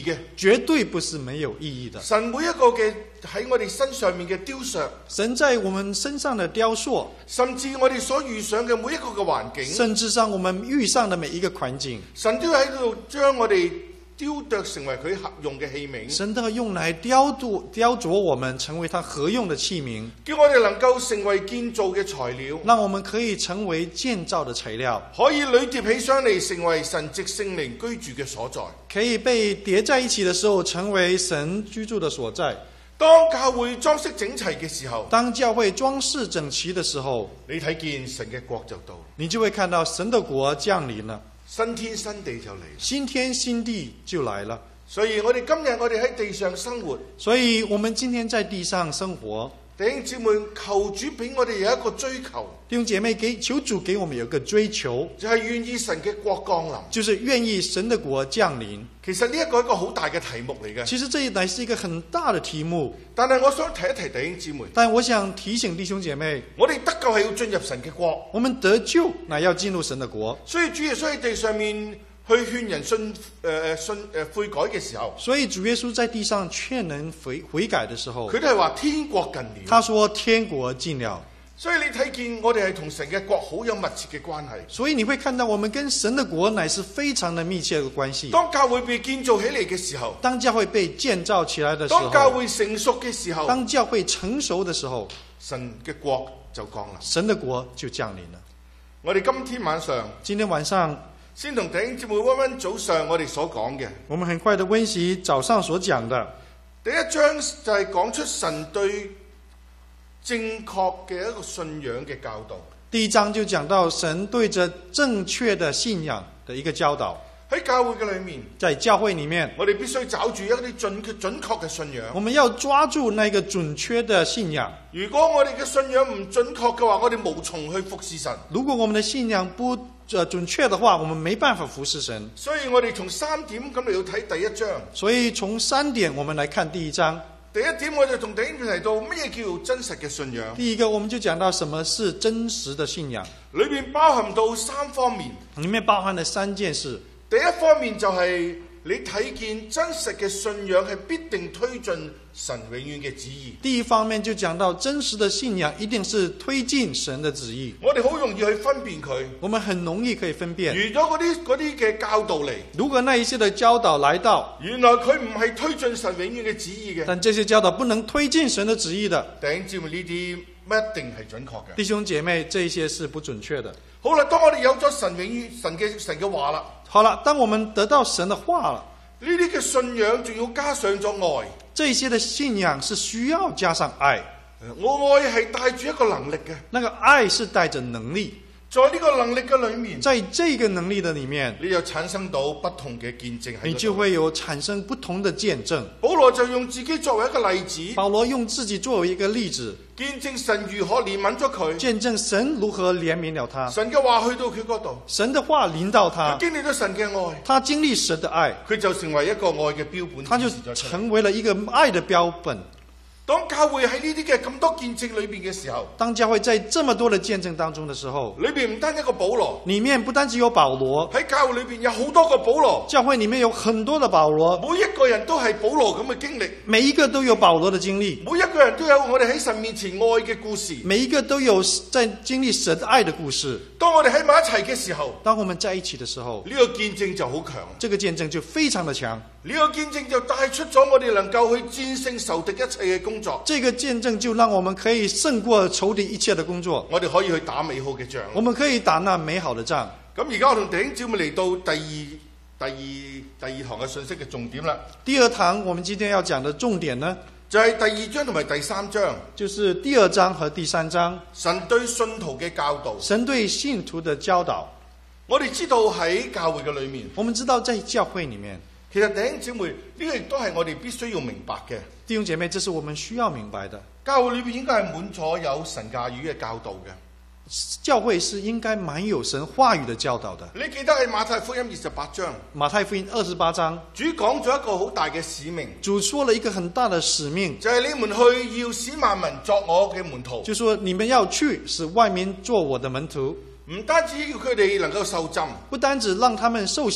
嘅， 絕對不是沒有意義的。 神每一個嘅喺我哋身上面嘅雕塑， 神在我們身上的雕塑， 甚至我哋所遇上嘅每一個嘅環境， 甚至上我們遇上的每一個環境， 神都喺度將我哋雕琢成為佢合用嘅器皿， 神都用來雕琢我們成為他合用的器皿， 叫我哋能夠成為建造嘅材料， 讓我們可以成為建造的材料， 可以累疊起上嚟成為神藉聖靈居住嘅所在， 可以被疊在一起的時候成為神居住的所在。 當教會裝飾整齊嘅時候， 當教會裝飾整齊的時候， 你睇見神嘅國就到， 你就會看到神的國降臨了， 新天新地就嚟， 新天新地就來了。 所以我哋今日我哋喺地上生活， 所以我們今天在地上生活， 弟兄姊妹，求主俾我哋有一個追求， 弟兄姐妹，求主給我們有一個追求， 就係願意神嘅國降臨， 就是願意神的國降臨。 其實呢一個係一個好大嘅題目嚟嘅， 其實這乃是一個很大的題目， 但係我想提一提弟兄姊妹， 但我想提醒弟兄姐妹， 我哋得救係要進入神嘅國， 我們得救乃要進入神的國， 所以主耶穌喺地上面去勸人悔改嘅時候， 所以主耶穌在地上勸人悔改的時候， 佢都係話天國近了， 他說天國近了。 所以你睇見我哋係同神嘅國好有密切嘅關係， 所以你會看到我們跟神的國乃是非常的密切的關係。 當教會被建造起嚟嘅時候， 當教會被建造起來的時候， 當教會成熟嘅時候， 當教會成熟的時候， 神嘅國就降臨， 神的國就降臨了。 我哋今天晚上先同弟兄姊妹溫溫早上我哋所講嘅， 我們很快的溫習早上所講的第一章就係講出神對正確嘅一個信仰嘅教導。 第一章就講到神對着正確的信仰的一個教導。 喺教會嘅裏面， 在教會裏面， 我哋必須找住一啲準確嘅信仰。我們要抓住那個準確的信仰。 如果我哋嘅信仰唔準確嘅話，我哋無從去服侍神。 如果我們的信仰不準確的話，我們沒辦法服侍神。 所以我哋從3點咁嚟要睇第一章。 所以從3點我們來看第一章。 第一點我就同弟兄提到乜嘢叫真實嘅信仰。 第一個我們就講到什麼是真實的信仰， 裏面包含到3方面， 裏面包含了3件事。 第一方面就係你睇見真實嘅信仰係必定推進神永遠嘅旨意。 第一方面就講到真實的信仰一定是推進神的旨意。 我哋好容易去分辨佢， 我們很容易可以分辨。 如果嗰啲嘅教導嚟， 如果那一些的教導來到， 原來佢唔係推進神永遠嘅旨意嘅， 但這些教導不能推進神的旨意的， 弟兄姊妹，呢啲唔一定係準確嘅。 弟兄姐妹，這些是不準確的。 好啦，當我哋有咗神永遠神嘅話啦， 好了，當我們得到神的話了， 呢啲嘅信仰仲要加上咗愛。 這些的信仰是需要加上愛。 我愛係帶住一個能力嘅， 那個愛是帶着能力。 在呢個能力嘅裏面， 在這個能力的裏面， 你就產生到不同嘅見證， 你就會有產生不同的見證。 保羅就用自己作為一個例子， 保羅用自己作為一個例子， 見證神如何憐憫咗佢， 見證神如何憐憫了他。 神嘅話去到佢嗰度， 神的話臨到他， 佢經歷咗神嘅愛， 他經歷神的愛， 佢就成為一個愛嘅標本， 他就成為了一個愛的標本。 當教會喺呢啲嘅咁多見證裏邊嘅時候， 當教會在這麼多的見證當中的時候， 裏邊唔單一個保羅， 裏面不單只有保羅， 喺教會裏邊有好多個保羅， 教會裏面有很多的保羅， 每一個人都係保羅咁嘅經歷， 每一個都有保羅的經歷， 每一個人都有我哋喺神面前愛嘅故事， 每一個都有在經歷神愛的故事。 當我哋喺埋一齊嘅時候， 當我們在一起的時候， 呢個見證就好強， 這個見證就非常的強。 呢個見證就帶出咗我哋能夠去戰勝仇敵一切嘅工作。 這個見證就讓我們可以勝過仇敵一切的工作。 我哋可以去打美好嘅仗。 我們可以打那美好的仗。 咁而家我同弟兄姊妹嚟到第二堂嘅信息嘅重點啦。 第二堂我們今天要講的重點呢， 就係第2章同埋第3章， 就是第2章和第3章。 神對信徒嘅教導。 神對信徒的教導。 我哋知道喺教會嘅裏面， 我們知道在教會裏面， 其實弟兄姊妹呢個亦都係我哋必須要明白嘅。 弟兄姐妹，這是我們需要明白的。 教會裏邊應該係滿咗有神話語嘅教導嘅。 教會是應該滿有神話語的教導的。 你記得喺馬太福音28章， 馬太福音28章， 主講咗一個好大嘅使命。 主說了一個很大的使命， 就係你們去要使萬民作我嘅門徒。 就說你們要去使萬民做我的門徒。 唔單止要佢哋能夠受浸， 不單止讓他們受洗，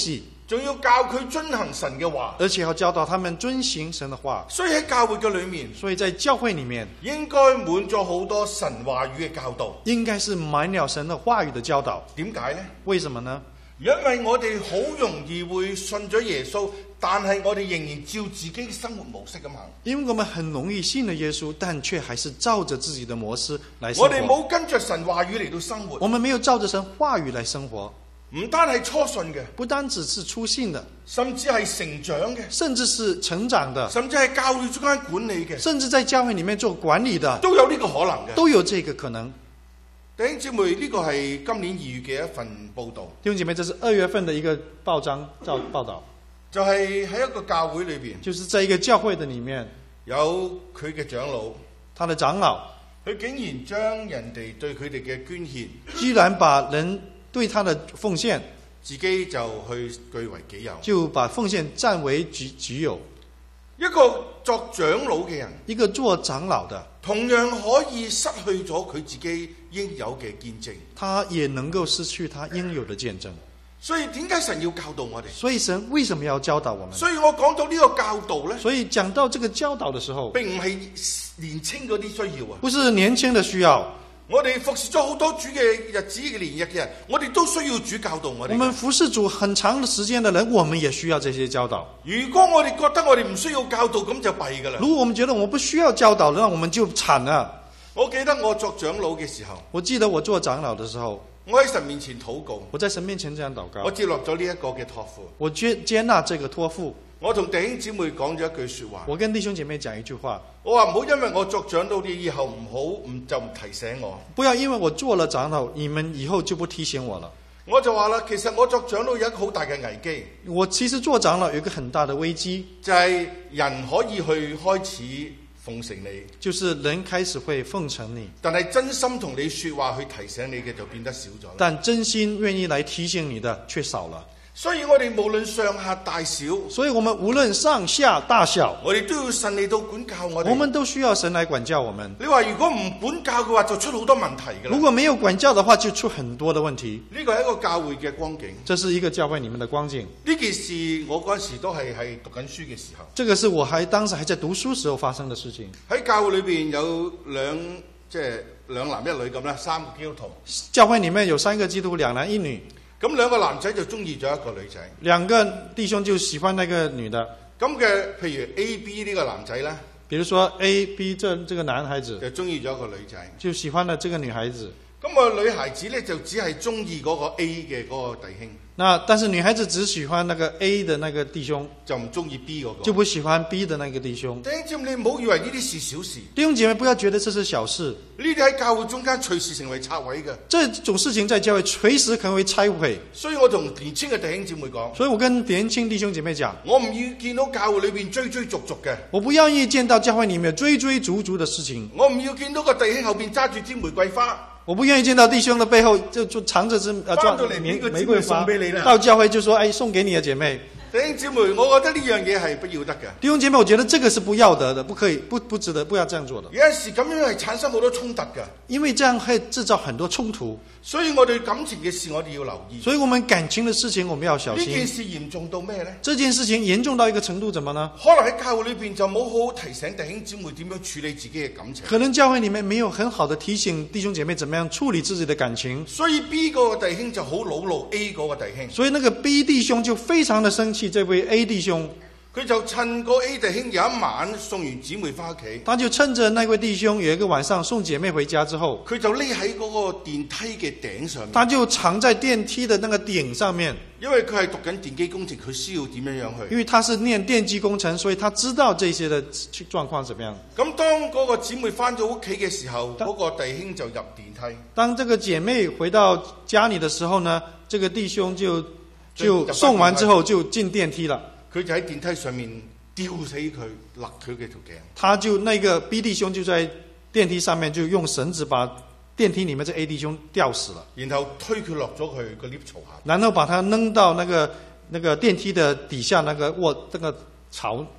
仲要教佢遵行神嘅話。 而且要教導他們遵行神的話。 所以喺教會嘅裏面， 所以在教會裡面應該滿咗好多神話語嘅教導。 應該是滿了神的話語的教導。 點解呢？ 為什麼呢？ 因為我哋好容易會信咗耶穌，但係我哋仍然照自己嘅生活模式咁行。 因為我們很容易信了耶穌，但卻還是照着自己的模式來生活。 我哋冇跟着神話語嚟到生活。 我們沒有照着神話語來生活。 唔單係初信嘅， 不單只是初信的， 甚至係成長嘅， 甚至是成長的， 甚至係教會中間管理嘅， 甚至在教會裡面做管理的， 都有呢個可能嘅， 都有這個可能。 弟兄姊妹，呢個係今年2月嘅一份報道。 弟兄姐妹，這是2月份的一個報道， 就係喺一個教會裏邊， 就是在一個教會的裡面， 有佢嘅長老， 他的長老， 佢竟然將人哋對佢哋嘅捐獻， 居然把人對他的奉獻， 自己就去據為己有， 就把奉獻佔為己有。 一個作長老嘅人， 一個做長老的， 同樣可以失去咗佢自己應有嘅見證， 他也能夠失去他應有的見證。 所以點解神要教導我哋？ 所以神為什麼要教導我們？ 所以我講到呢個教導呢， 所以講到這個教導的時候， 並唔係年輕嗰啲需要啊， 不是年輕的需要。 我哋服侍咗好多主嘅日子嘅年日嘅人，我哋都需要主教導我哋。 我們服侍主很長的時間的人，我們也需要這些教導。 如果我哋覺得我哋唔需要教導，咁就弊噶啦。 如果我們覺得我們不需要教導，那我們就慘了。 我記得我作長老嘅時候， 我記得我做長老的時候， 我喺神面前禱告， 我在神面前這樣禱告， 我接落咗呢一個嘅託付， 我接納這個託付。 我同弟兄姊妹講咗一句說話， 我跟弟兄姐妹講一句話， 我話唔好因為我作長老，你以後就唔提醒我。 不要因為我做了長老，你們以後就不提醒我了。 我就話啦，其實我作長老有一個好大嘅危機。 我其實做長老有一個很大的危機， 就係人可以去開始奉承你， 就是人開始會奉承你， 但係真心同你說話去提醒你嘅就變得少咗。 但真心願意來提醒你的卻少了。 所以我哋無論上下大小， 所以我們無論上下大小， 我哋都要神嚟到管教我哋。 我們都需要神來管教我們。 你話如果唔管教嘅話，就出好多問題㗎啦。 如果沒有管教的話，就出很多的問題。 呢個係一個教會嘅光景， 這是一個教會裡面的光景。 呢件事我嗰時都係讀緊書嘅時候。 這個是我當時還在讀書時候發生的事情。 喺教會裏邊有兩男一女咁啦，3個基督徒。 教會裡面有3個基督徒，2男1女。咁 2個男仔就中意咗一個女仔 ，2個弟兄就喜歡那個女的。 咁嘅譬如 A、B 呢個男仔呢， 比如說 A、B 這個男孩子就中意咗一個女仔， 就喜歡了這個女孩子。 咁個女孩子呢，就只係中意嗰個 A 嘅嗰個弟兄。 但是女孩子只喜歡那個 A 的那個弟兄， 就唔中意 B 嗰個， 就不喜歡 B 的那個弟兄。 弟兄姊妹，你唔好以為呢啲是小事。 弟兄姐妹，不要覺得這是小事。 呢啲喺教會中間隨時成為拆毀嘅。 這種事情在教會隨時可能會拆毀。 所以我同年輕嘅弟兄姊妹講， 所以我跟年輕弟兄姐妹講， 我唔要見到教會裏邊追追逐逐嘅。 我不願意見到教會裡面追追逐逐的事情。 我唔要見到個弟兄後邊揸住支玫瑰花。 我不願意見到弟兄的背後就藏着支玫瑰花，到教會就說：哎，送給你的姐妹。 弟兄姊妹，我覺得呢樣嘢係不要得嘅。 弟兄姐妹，我覺得這個是不要得的，不可以，不值得，不要這樣做的。 有陣時咁樣係產生好多衝突嘅， 因為這樣會製造很多衝突。 所以我對感情嘅事我哋要留意。 所以我們感情的事情我們要小心。 呢件事嚴重到咩呢？ 這件事情嚴重到一個程度，怎麼呢？ 可能喺教會裏邊就冇好好提醒弟兄姊妹點樣處理自己嘅感情。 可能教會裡面沒有很好的提醒弟兄姐妹怎麼樣處理自己的感情。 所以 B 嗰個弟兄就好惱怒 A 嗰個弟兄。 所以那個 B 弟兄就非常的生氣，這位 A 弟兄， 佢就趁個 A 弟兄有一晚送完姊妹翻屋企， 他就趁着那位弟兄有一個晚上送姐妹回家之後， 佢就匿喺嗰個電梯嘅頂上面， 他就藏在電梯的那個頂上面， 因為佢係讀緊電機工程，佢需要點樣去。 因為他是念電機工程，所以他知道這些的狀況怎麼樣。 咁當嗰個姊妹翻咗屋企嘅時候，嗰個弟兄就入電梯。 當這個姐妹回到家裡的時候呢，這個弟兄就送完之後就進電梯了。 佢就喺電梯上面吊死佢，勒佢嘅條頸。 他就那個 B 弟兄就在電梯上面就用繩子把電梯裡面這 A 弟兄吊死了， 然後推佢落咗去個 lift 槽下， 然後把他扔到那個電梯的底下那個槽。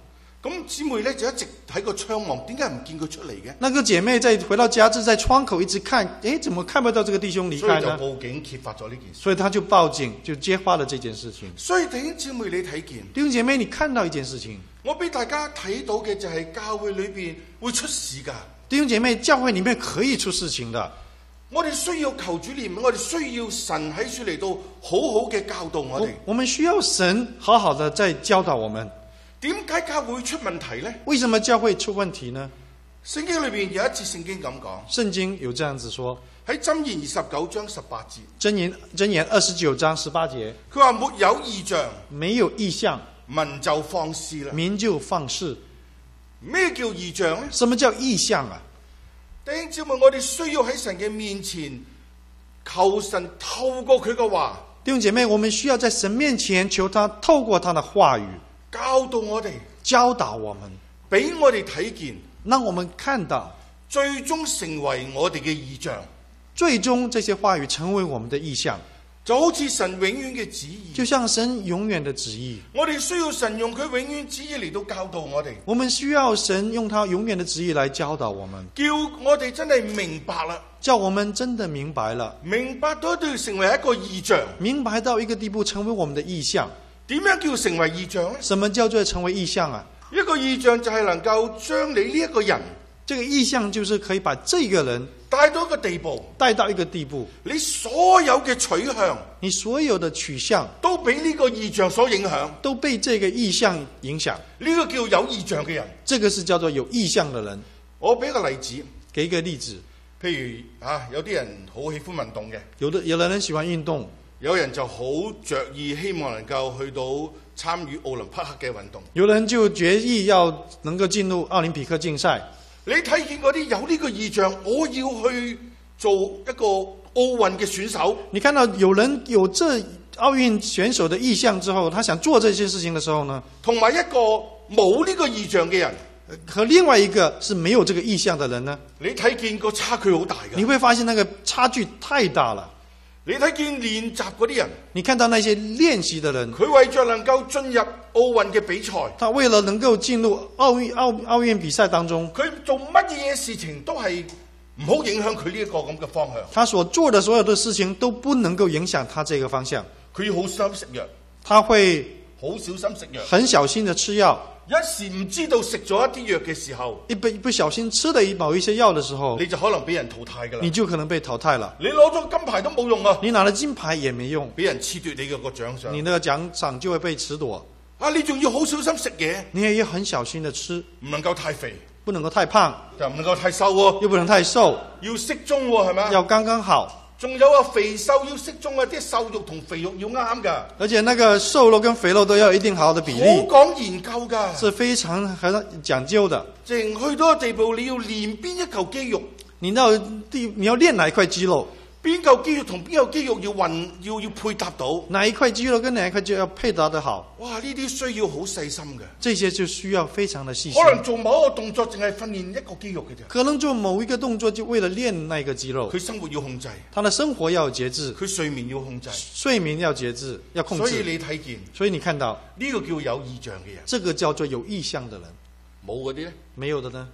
咁姊妹咧就一直喺個窗望，點解唔見佢出嚟嘅？ 那個姐妹在回到家就在窗口一直看，誒，怎麼看不到這個弟兄離所以就開呢？ 報警揭發咗呢件事。 所以他就報警，就揭發了這件事情。 所以弟兄姊妹，你睇見， 弟兄姐妹，你看到一件事情， 我俾大家睇到嘅就係教會裏邊會出事㗎。 弟兄姐妹，教會裡面可以出事情的。 我哋需要求主憐憫，我哋需要神喺處嚟到好好嘅教導我哋。 我們需要神好好的在教導我們。 點解教會會出問題呢？ 為什麼教會出問題呢？ 聖經裏邊有一節聖經咁講， 聖經有這樣子說， 喺箴言29章18節， 箴言29章18節， 佢話沒有異象， 沒有異象， 民就放肆啦。 民就放肆。 咩叫異象呢？ 什麼叫異象啊？ 弟兄姊妹，我哋需要喺神嘅面前求神透過佢嘅話。 弟兄姐妹，我們需要在神面前求他透過他的話語教導我哋， 教導我們， 俾我哋睇見， 讓我們看到， 最終成為我哋嘅異象。 最終這些話語成為我們的異象， 就好似神永遠嘅旨意， 就像神永遠的旨意。 我哋需要神用佢永遠旨意嚟到教導我哋。 我們需要神用他永遠的旨意來教導我們， 叫我哋真係明白啦， 叫我們真的明白了， 明白到都要成為一個異象。 明白到一個地步成為我們的異象。 點樣叫成為異象呢？ 什麼叫做成為異象啊？ 一個異象就係能夠將你呢一個人， 這個異象就是可以把這個人帶到一個地步， 帶到一個地步， 你所有嘅取向， 你所有的取向都俾呢個異象所影響， 都被這個異象影響。 呢個叫有異象嘅人。 這個是叫做有異象的人。 我俾個例子， 給一個例子， 譬如有啲人好喜歡運動嘅， 有的人喜歡運動， 有人就好着意希望能夠去到參與奧林匹克嘅運動， 有人就決意要能夠進入奧林匹克競賽。 你睇見嗰啲有呢個異象，我要去做一個奧運嘅選手。 你看到有人有這奧運選手的意向之後，他想做這些事情的時候呢， 同埋一個冇呢個異象嘅人， 和另外一個是沒有這個意向的人呢， 你睇見個差距好大嘅。 你會發現那個差距太大了。 你睇見練習嗰啲人， 你看到那些練習的人， 佢為着能夠進入奧運嘅比賽， 他為了能夠進入奧運比賽當中， 佢做乜嘢事情都係唔好影響佢呢一個咁嘅方向。 他所做的所有的事情都不能夠影響他這個方向。 佢要好小心食藥， 他會好小心食藥， 很小心的吃藥。 一時唔知道食咗一啲藥嘅時候， 一不小心吃了某一些藥的時候， 你就可能俾人淘汰噶啦。 你就可能被淘汰了。 你攞咗金牌都冇用啊！ 你拿了金牌也沒用， 俾人褫奪你嘅個獎賞。 你那個獎賞就會被褫奪。 啊！你仲要好小心食嘢， 你也要很小心的吃， 唔能夠太肥， 不能夠太胖， 又唔能夠太瘦喎， 又不能太瘦， 要適中喎，係咪？ 要剛剛好。 仲有啊，肥瘦要適中啊，啲瘦肉同肥肉要啱噶。 而且那個瘦肉跟肥肉都要有一定好的比例， 好講研究噶， 是非常很講究的。 淨去到個地步，你要練邊一嚿肌肉， 你要練哪一塊肌肉， 邊嚿肌肉同邊嚿肌肉要配搭到， 哪一塊肌肉跟哪一塊肌肉要配搭得好。 哇！呢啲需要好細心嘅， 這些就需要非常的細心。 可能做某一個動作淨係訓練一個肌肉嘅啫， 可能做某一個動作就為了練那個肌肉。 佢生活要控制， 他的生活要有節制， 佢睡眠要控制， 睡眠要節制，要控制。 所以你睇見， 所以你看到呢個叫有異象嘅人， 這個叫做有異象的人。 冇嗰啲咧， 沒有的呢？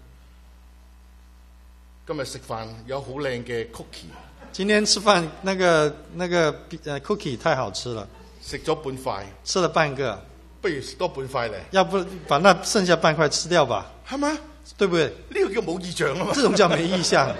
今日食飯有好靚嘅 cookie， 今天吃飯那個cookie 太好吃了， 食咗半塊， 吃了半個， 不如食多半塊咧， 要不把那剩下半塊吃掉吧？ 係咪？ 對不對？ 呢個叫冇異象啊嘛。 這種叫沒異象。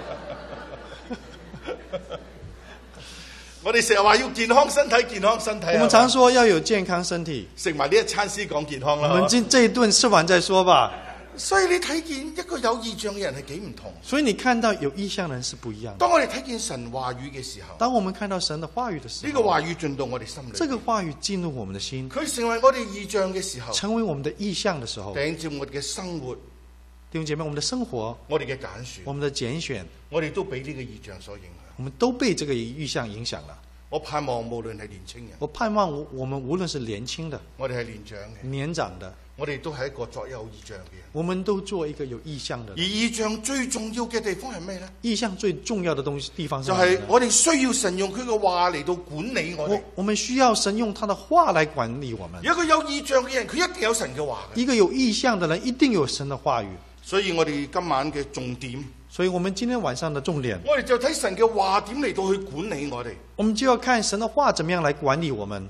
我哋成日話要健康身體，健康身體。 我們常說要有健康身體， 食埋呢一餐先講健康啦。 我們這一頓吃完再說吧。 所以你睇見一個有異象嘅人係幾唔同。 所以你看到有異象的人是不一樣的。 當我哋睇見神話語嘅時候， 當我們看到神的話語的時候， 呢個話語進到我哋心裏， 這個話語進入我們的心， 佢成為我哋異象嘅時候， 成為我們的異象的時候， 頂住我哋嘅生活， 弟兄姐妹，我們的生活， 我哋嘅揀選， 我們的揀選， 我哋都俾呢個異象所影響。 我們都被這個異象影響了。 我盼望無論係年青人， 我盼望我們無論是年輕的、 我哋係年長嘅， 年長的， 我哋都係一個作有異象嘅人。 我們都做一個有意向的而人。 異象最重要嘅地方係咩呢？ 意向最重要的地方是就什麼呢？ 係我哋需要神用佢嘅話嚟到管理我哋。 我們需要神用他的話來管理我們。 一個有異象嘅人，佢一定有神嘅話嘅。 一個有意向的人一定有神的話語。 所以我哋今晚嘅重點， 所以我們今天晚上的重點， 我哋就睇神嘅話點嚟到去管理我哋。 我們就要看神的話怎麼樣來管理我們。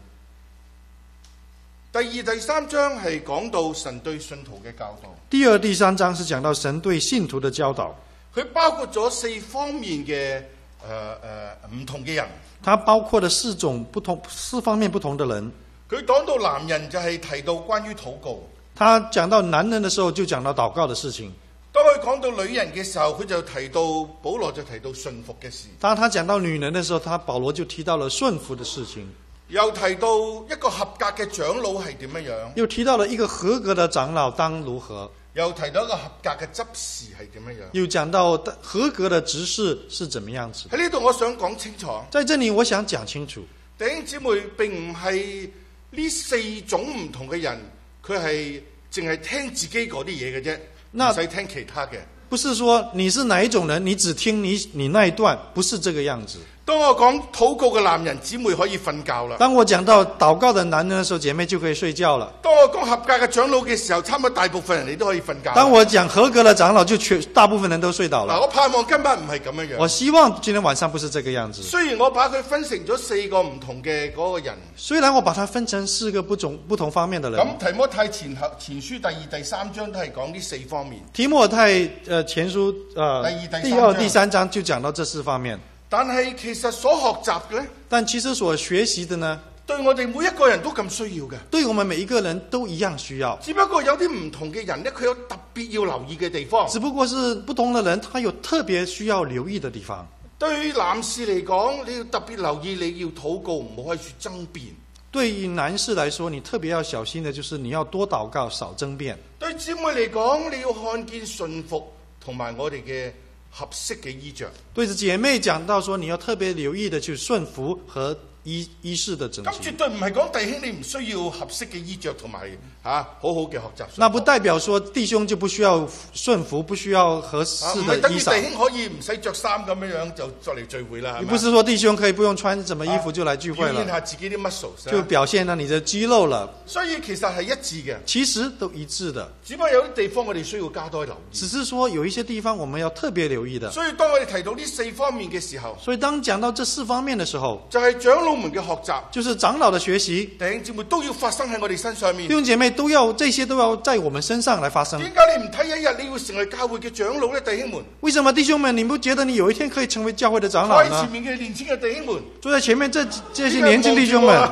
第二、第三章係講到神對信徒嘅教導。 第二、第三章是講到神對信徒的教導， 佢包括咗4方面嘅唔同嘅人。 它包括了四方面不同的人。 佢講到男人就係提到關於禱告。 他講到男人的時候就講到禱告的事情。 當佢講到女人嘅時候，佢就提到保羅就提到順服嘅事。 當他講到女人的時候，保羅就提到了順服的事情。 又提到一個合格嘅長老係點樣樣， 又提到了一個合格的長老當如何。 又提到一個合格嘅執事係點樣樣， 又講到合格的執事是怎麼樣子。 喺呢度我想講清楚， 在這裡我想講清楚， 弟兄姊妹並唔係呢4種唔同嘅人，佢係淨係聽自己嗰啲嘢嘅啫，唔使聽其他嘅。 不是說你是哪一種人，你只聽你那一段，不是這個樣子。 當我講禱告嘅男人，姊妹可以瞓覺啦。 當我講到禱告的男人的時候，姐妹就可以睡覺了。 當我講合格嘅長老嘅時候，差唔多大部分人你都可以瞓覺。 當我講合格的長老，就大部分人都睡倒了。 我盼望今晚唔係咁樣樣。 我希望今天晚上不是這個樣子。 雖然我把佢分成咗4個唔同嘅嗰個人， 雖然我把它分成4個不同方面的人。 咁提摩太前書第2、第3章都係講呢4方面。 提摩太前書第2、第3章就講到這4方面。 但係其實所學習嘅呢， 但其實所學習的呢， 對我哋每一個人都咁需要嘅。 對我們每一個人都一樣需要。 只不過有啲唔同嘅人呢，佢有特別要留意嘅地方。 只不過是不同的人，他有特別需要留意的地方。 對於男士嚟講，你要特別留意，你要禱告，唔好開始爭辯。 對於男士來說，你特別要小心的，就是你要多禱告，少爭辯。 對姊妹嚟講，你要看見順服同埋我哋嘅合適嘅衣着。 對着姐妹講到說，你要特別留意的去順服和衣飾的整齊。 咁絕對唔係講弟兄你唔需要合適嘅衣着同埋好好嘅學習。 那不代表說弟兄就不需要順服，不需要合適的衣裳。 唔係等於弟兄可以唔使着衫咁樣就再嚟聚會啦。 你不是說弟兄可以不用穿什麼衣服就來聚會了？ 表現下自己啲 muscle， 就表現到你的肌肉了。 所以其實係一致嘅， 其實都一致的。 只不過有啲地方我哋需要加多留意。 只是說有一些地方我們要特別留意的。 所以當我哋提到呢4方面嘅時候， 所以當講到這4方面的時候， 就係長老們嘅學習， 就是長老的學習， 弟兄姊妹都要發生喺我哋身上面。 弟兄姐妹這些都要在我們身上來發生。 點解你唔睇一日你會成為教會嘅長老呢？弟兄們， 為什麼弟兄們你不覺得你有一天可以成為教會的長老呢？ 坐喺前面嘅年輕嘅弟兄們， 坐在前面這些年輕弟兄們，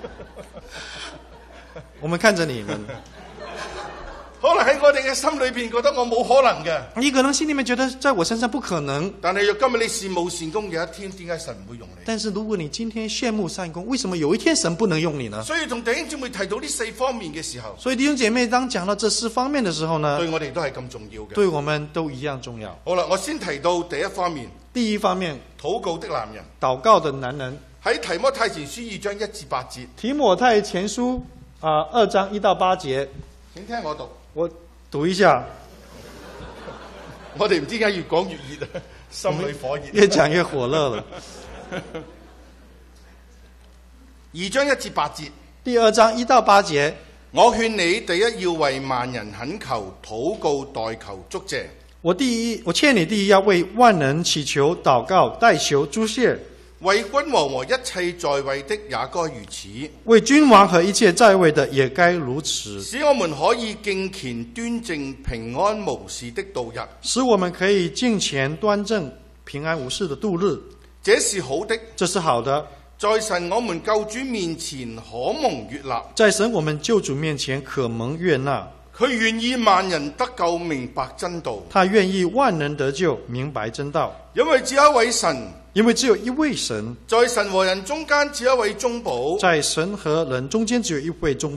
我們看着你們。 可能喺我哋嘅心裏邊覺得我冇可能嘅， 你可能心裏面覺得在我身上不可能。 但係若今日你羨慕善工，有一天點解神唔會用你？ 但是如果你今天羨慕善工，為什麼有一天神不能用你呢？ 所以同弟兄姊妹提到呢4方面嘅時候， 所以弟兄姐妹當講到這4方面的時候呢， 對我哋都係咁重要嘅， 對我們都一樣重要。 好啦，我先提到第一方面， 第一方面， 禱告的男人， 禱告的男人， 喺提摩太前書2章1至8節。 提摩太前書2章1到8節， 請聽我讀。 我讀一下。 我哋唔知點解越講越熱啊，心裏火熱。 越講越火熱了。 2章1至8節。 第2章1到8節， 我勸你第一要為萬人懇求、禱告、代求、祝謝。 我勸你第一要為萬人祈求、禱告、代求、祝謝。 為君王和一切在位的也該如此。 為君王和一切在位的也該如此。 使我們可以敬虔端正、平安無事的度日。 使我們可以敬虔端正、平安無事的度日。 這是好的， 這是好的。 在神我們救主面前可蒙悅納。 在神我們救主面前可蒙悅納。 佢願意萬人得救，明白真道。 他願意萬人得救，明白真道。 因為只有一位神。 因為只有一位神。 在神和人中間只有一位中保。 在神和人中間只有一位中保。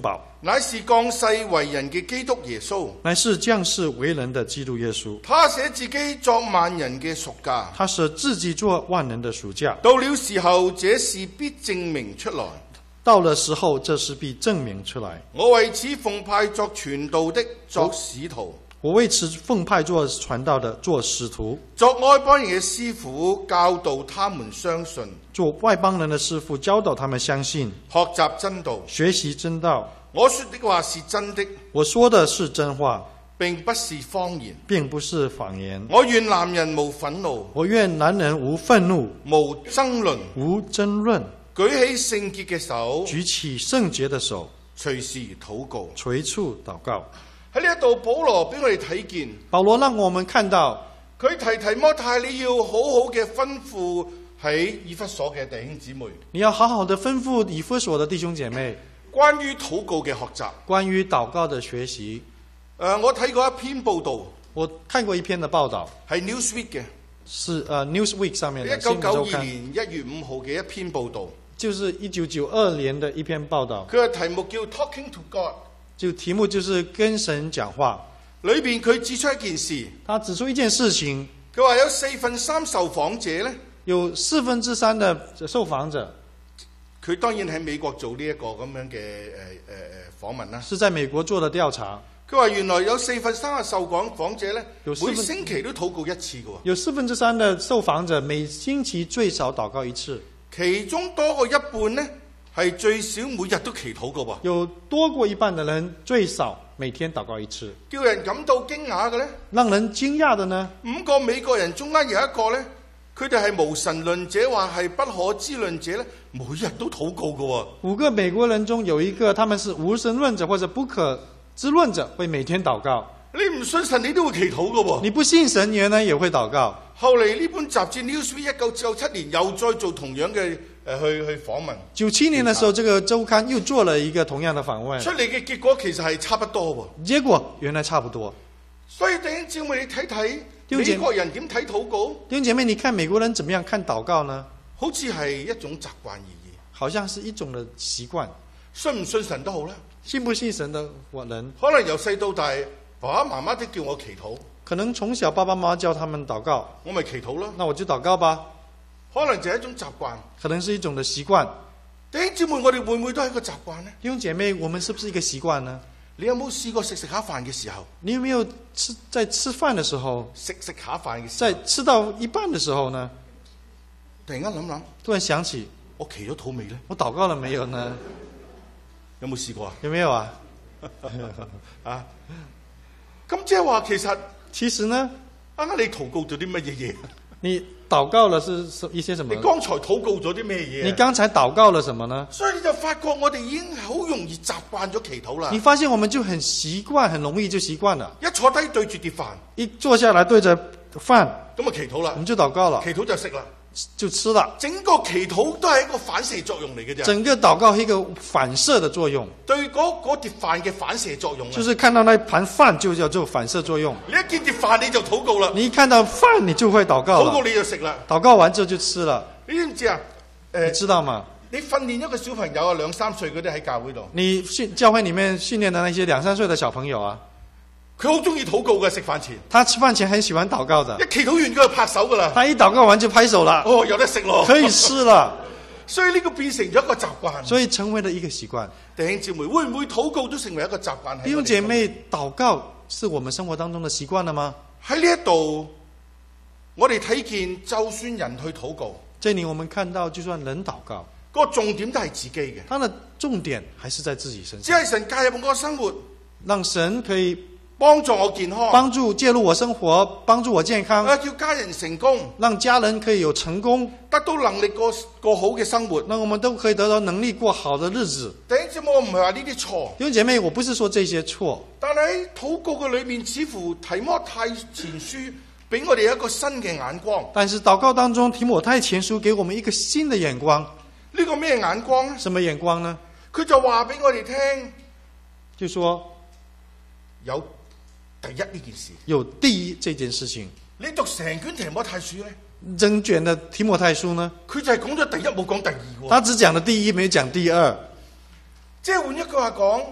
乃是降世為人嘅基督耶穌， 乃是降世為人的基督耶穌。 他捨自己作萬人嘅贖價， 他捨自己做萬人的贖價。 到了時候，這事必證明出來。 到了時候，這事必證明出來。 我為此奉派作傳道的，作使徒； 我為此奉派做傳道的，做使徒； 作外邦人嘅師傅，教導他們相信； 做外邦人的師傅，教導他們相信； 學習真道， 學習真道。 我說的話是真的， 我說的是真話， 並不是謊言， 並不是謊言。 我願男人無憤怒， 我願男人無憤怒， 無爭論， 無爭論， 舉起聖潔嘅手， 舉起聖潔的手， 隨時禱告， 隨處禱告。 喺呢一度，保羅俾我哋睇見， 保羅讓我們看到， 佢提摩太，你要好好嘅吩咐喺以弗所嘅弟兄姊妹， 你要好好的吩咐以弗所的弟兄姐妹， 關於禱告嘅學習， 關於禱告的學習。 我睇過一篇報道， 我看過一篇的報道， 係 Newsweek 嘅， 是Newsweek 上面的 1992年1月5號嘅一篇報道， 就是1992年的一篇報道。 佢嘅題目叫 Talking to God， 就題目就是跟神講話。 裏邊佢指出一件事， 他指出一件事情， 佢話有3/4受訪者呢， 有3/4的受訪者， 佢當然喺美國做呢一個咁樣嘅訪問啦， 是在美國做的調查。 佢話原來有4/3嘅受訪者呢，每星期都禱告一次嘅。 有3/4的受訪者每星期最少禱告一次， 其中多過一半呢，係最少每日都祈禱嘅喎。 有多過一半的人最少每天禱告一次。 叫人感到驚訝嘅呢， 讓人驚訝的呢 ，5個美國人中間有一個呢，佢哋係無神論者，話係不可知論者呢，每日都禱告嘅喎。 5個美國人中有一個，他們是無神論者或者不可知論者，會每天禱告。 你唔信神，你都會祈禱嘅喎。 你不信神，原來也會禱告。 後嚟呢本雜誌 Newsweek 1997年又再做同樣嘅去訪問。 97年的時候，這個週刊又做了一個同樣的訪問， 出嚟嘅結果其實係差不多喎。 結果原來差不多。 所以弟兄姊妹，你睇睇美國人點睇禱告？ 弟兄姐妹，你看美國人怎麼樣看禱告呢？ 好似係一種習慣而已， 好像是一種的習慣。 信唔信神都好啦， 信不信神的人， 可能由細到大，爸爸媽媽都叫我祈禱， 可能從小爸爸媽媽叫他們禱告， 我咪祈禱咯。 那我就禱告吧。 可能就係一種習慣， 可能是一種的習慣。 弟兄姊妹，我哋會唔會都係一個習慣呢？ 弟兄姐妹，我們是不是一個習慣呢？ 你有冇試過食下飯嘅時候？ 你有沒有在吃飯的時候， 食下飯嘅時候， 在吃到一半的時候呢？ 突然間諗， 突然想起， 我祈咗禱未呢？ 我禱告了沒有呢？ 有冇試過啊？ 有沒有啊？ 啊，咁即係話其實呢， 啱啱你禱告咗啲乜嘢嘢？ 你禱告了是一些什麼？ 你剛才禱告咗啲咩嘢？ 你剛才禱告了什麼呢？ 所以你就發覺我哋已經好容易習慣咗祈禱啦。 你發現我們就很習慣，很容易就習慣了。 一坐低對住碟飯， 一坐下來對着飯， 咁啊祈禱啦， 我們就禱告了， 祈禱就食啦， 就吃了。 整個祈禱都係一個反射作用嚟嘅啫。 整個禱告係一個反射的作用， 對嗰碟飯嘅反射作用啊， 就是看到那盤飯就叫做反射作用。 你一見碟飯你就禱告啦， 你一看到飯你就會禱告了， 禱告你就食啦， 禱告完之後就吃了。 你知唔知啊？ 你知道嗎？ 你訓練一個小朋友啊，2-3歲嗰啲喺教會度， 你教會裏面訓練的那些2-3歲的小朋友啊， 佢好中意禱告嘅，食飯前。 他吃飯前很喜歡禱告的， 一祈禱完佢就拍手噶啦。 他一禱告完就拍手了。 哦，有得食咯， 可以吃了。 所以呢個變成咗一個習慣， 所以成為了一個習慣。 弟兄姊妹，會唔會禱告都成為一個習慣？ 弟兄姐妹，禱告是我們生活當中的習慣了嗎？ 喺呢一度，我哋睇見，就算人去禱告， 這裡我們看到，就算人禱告， 個重點都係自己嘅， 他的重點還是在自己身上。 只係神介入我生活， 讓神可以幫助我健康， 幫助介入我生活，幫助我健康， 叫家人成功， 讓家人可以有成功， 得到能力過好嘅生活， 那我們都可以得到能力過好的日子。 弟兄姊妹，我唔係話呢啲錯， 弟兄姐妹，我不是說這些錯， 但係喺禱告嘅裏面，似乎提摩太前書俾我哋一個新嘅眼光。 但是禱告當中，提摩太前書給我們一個新的眼光。 呢個咩眼光呢？ 什麼眼光呢？ 佢就話俾我哋聽， 就說有第一呢件事， 有第一這件事情。 你讀成卷提摩太書呢， 整卷的提摩太書呢， 佢就係講咗第一，冇講第二。 他只講了第一，沒講第二。 即係換一句話講，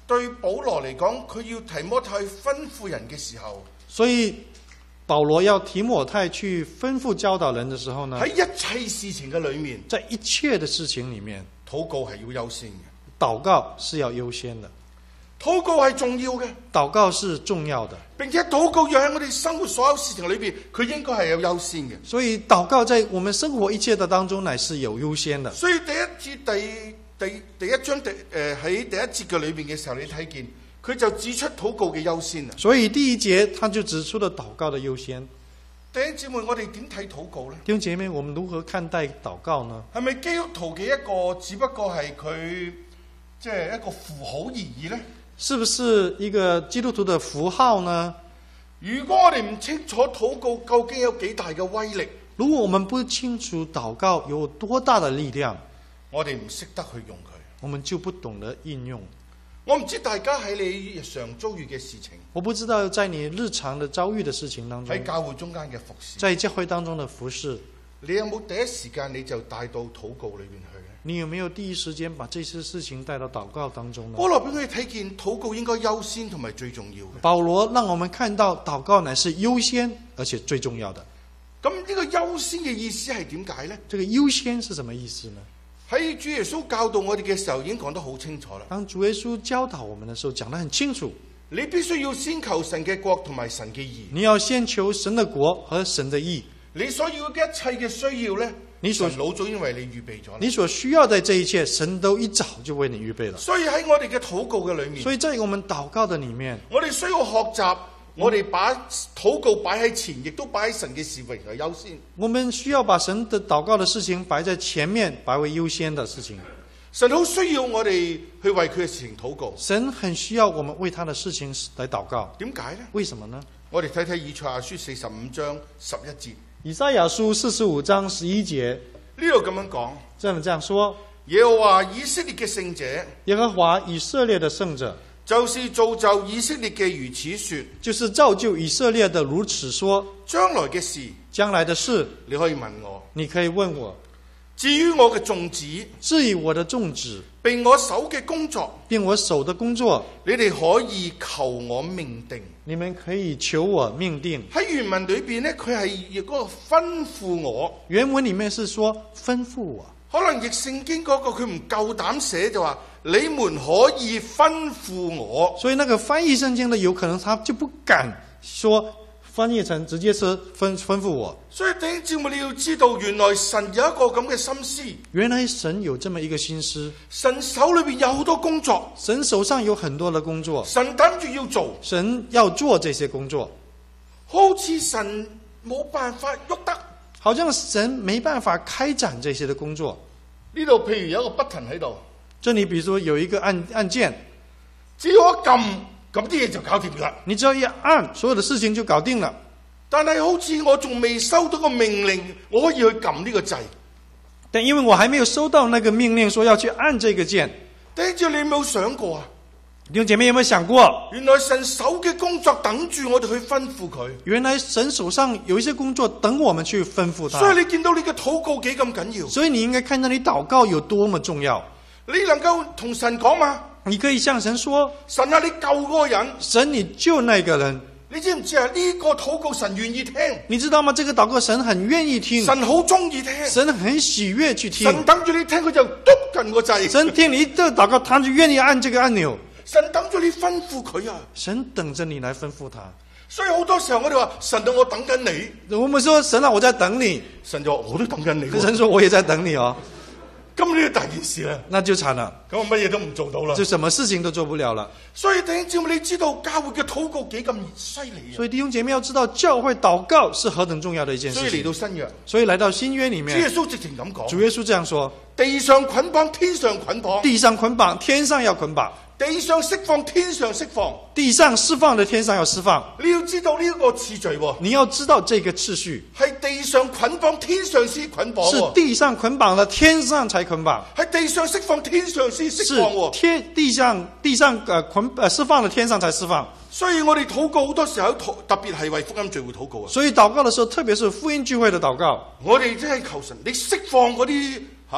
對保羅嚟講，佢要提摩太吩咐人嘅時候， 所以保羅要提摩太去吩咐教導人的時候呢， 喺一切事情嘅裏面， 在一切的事情裡面， 禱告係要優先嘅， 禱告是要優先的， 禱告係重要嘅， 禱告是重要的， 並且禱告要喺我哋生活所有事情裏邊，佢應該係有優先嘅。 所以禱告在我們生活一切的當中乃是有優先的。 所以第一章喺第一節嘅裏邊嘅時候，你睇見佢就指出禱告嘅優先啊。 所以第一節他就指出了禱告的優先。 弟兄姊妹，我哋點睇禱告呢？ 弟兄姐妹，我們如何看待禱告呢？ 係咪基督徒嘅一個只不過係佢即係一個符號而已呢？ 是不是一個基督徒的符號呢？ 如果我哋唔清楚禱告究竟有幾大嘅威力， 如果我們不清楚禱告有多大的力量， 我哋唔識得去用佢， 我們就不懂得應用。 我唔知大家喺你日常遭遇嘅事情， 我不知道在你日常的遭遇的事情當中， 喺教會中間嘅服侍， 在教會當中的服侍， 你有冇第一時間你就帶到禱告裏邊去呢？ 你有沒有第一時間把這些事情帶到禱告當中呢？ 保羅俾佢哋睇見禱告應該優先同埋最重要嘅。 保羅讓我們看到禱告乃是優先而且最重要的。 咁呢個優先嘅意思係點解呢？ 這個優先是什麼意思呢？ 喺主耶穌教導我哋嘅時候已經講得好清楚啦。 當主耶穌教導我們的時候講得很清楚， 你必須要先求神嘅國同埋神嘅義。 你要先求神的國和神的義。 你所要嘅一切嘅需要呢，神老早已經為你預備咗。 你所需要的這一切，神都一早就為你預備了。 所以喺我哋嘅禱告嘅裏面， 所以在我們禱告的裏面， 我哋需要學習，我哋把禱告擺喺前，亦都擺喺神嘅事為優先。 我們需要把神的禱告的事情擺在前面，擺為優先的事情。 神好需要我哋去為佢嘅事情禱告。 神很需要我們為他的事情來禱告。 點解呢？ 為什麼呢？ 我哋睇睇以賽亞書45章11節。 以賽亞書45章11節呢度咁樣講， 這樣說： 耶和華以色列嘅聖者， 耶和華以色列的聖者， 就是造就以色列嘅如此說， 就是造就以色列的如此說。 將來嘅事， 將來的事， 你可以問我， 你可以問我。 至於我嘅眾子， 至於我的眾子， 並我手嘅工作， 並我手的工作， 你哋可以求我命定。 你們可以求我命定。 喺原文裏邊呢，佢係嗰個吩咐我。 原文裏面是說吩咐我。 可能譯聖經嗰個佢唔夠膽寫，就話你們可以吩咐我。 所以那個翻譯聖經的有可能他就不敢說翻譯成直接是吩咐我。 所以弟兄姊妹，你要知道，原來神有一個咁嘅心思。 原來神有這麼一個心思。 神手裏邊有好多工作， 神手上有很多的工作， 神等住要做， 神要做這些工作， 好似神冇辦法喐得， 好像神沒辦法開展這些的工作。 呢度譬如有一個 button 喺度， 這裡比如說有一個按鍵， 只要一撳，咁啲嘢就搞掂啦。 你只要一按，所有的事情就搞定了。 但係好似我仲未收到個命令，我可以去撳呢個掣。 但因為我還沒有收到那個命令，說要去按這個鍵。 弟兄，你有冇想過啊？ 弟兄姐妹有沒有想過？ 原來神手嘅工作等住我哋去吩咐佢。 原來神手上有一些工作等我們去吩咐他。 所以你見到你嘅禱告幾咁緊要。 所以你應該看到你禱告有多麼重要。 你能夠同神講嘛？ 你可以向神說： 神啊，你救嗰個人。 神，你救那個人。 你知唔知啊？呢個禱告神願意聽。 你知道嗎？這個禱告神很願意聽。 神好中意聽。 神很喜悅去聽。 神等住你聽，佢就篤緊個掣。 神聽你這個禱告，他就願意按這個按鈕。 神等住你吩咐佢啊！ 神等着你來吩咐他。 所以好多時候我哋話：神啊，我等緊你。 我們說：神啊，我在等你。 神就話：我都等緊你。 神說：我也在等你哦。 咁呢個大件事啦， 那就慘了。 咁我乜嘢都唔做到啦， 就什麼事情都做不了了。 所以弟兄姊妹，你知道教會嘅禱告幾咁犀利啊！ 所以弟兄姐妹要知道，教會禱告是何等重要的一件事情。 所以嚟到新約， 所以來到新約裏面， 主耶穌直情咁講， 主耶穌這樣說： 地上捆綁，天上捆綁； 地上捆綁，天上要捆綁； 地上釋放，天上釋放； 地上釋放的，天上要釋放。 你要知道呢個次序喎， 你要知道這個次序係地上捆綁，天上先捆綁； 是地上捆綁了，天上才捆綁； 係地上釋放，天上先釋放喎。 地上釋放了，天上才釋放。 所以我哋禱告好多時候，特別係為福音聚會禱告啊。 所以禱告的時候，特別是福音聚會的禱告， 我哋真係求神，你釋放嗰啲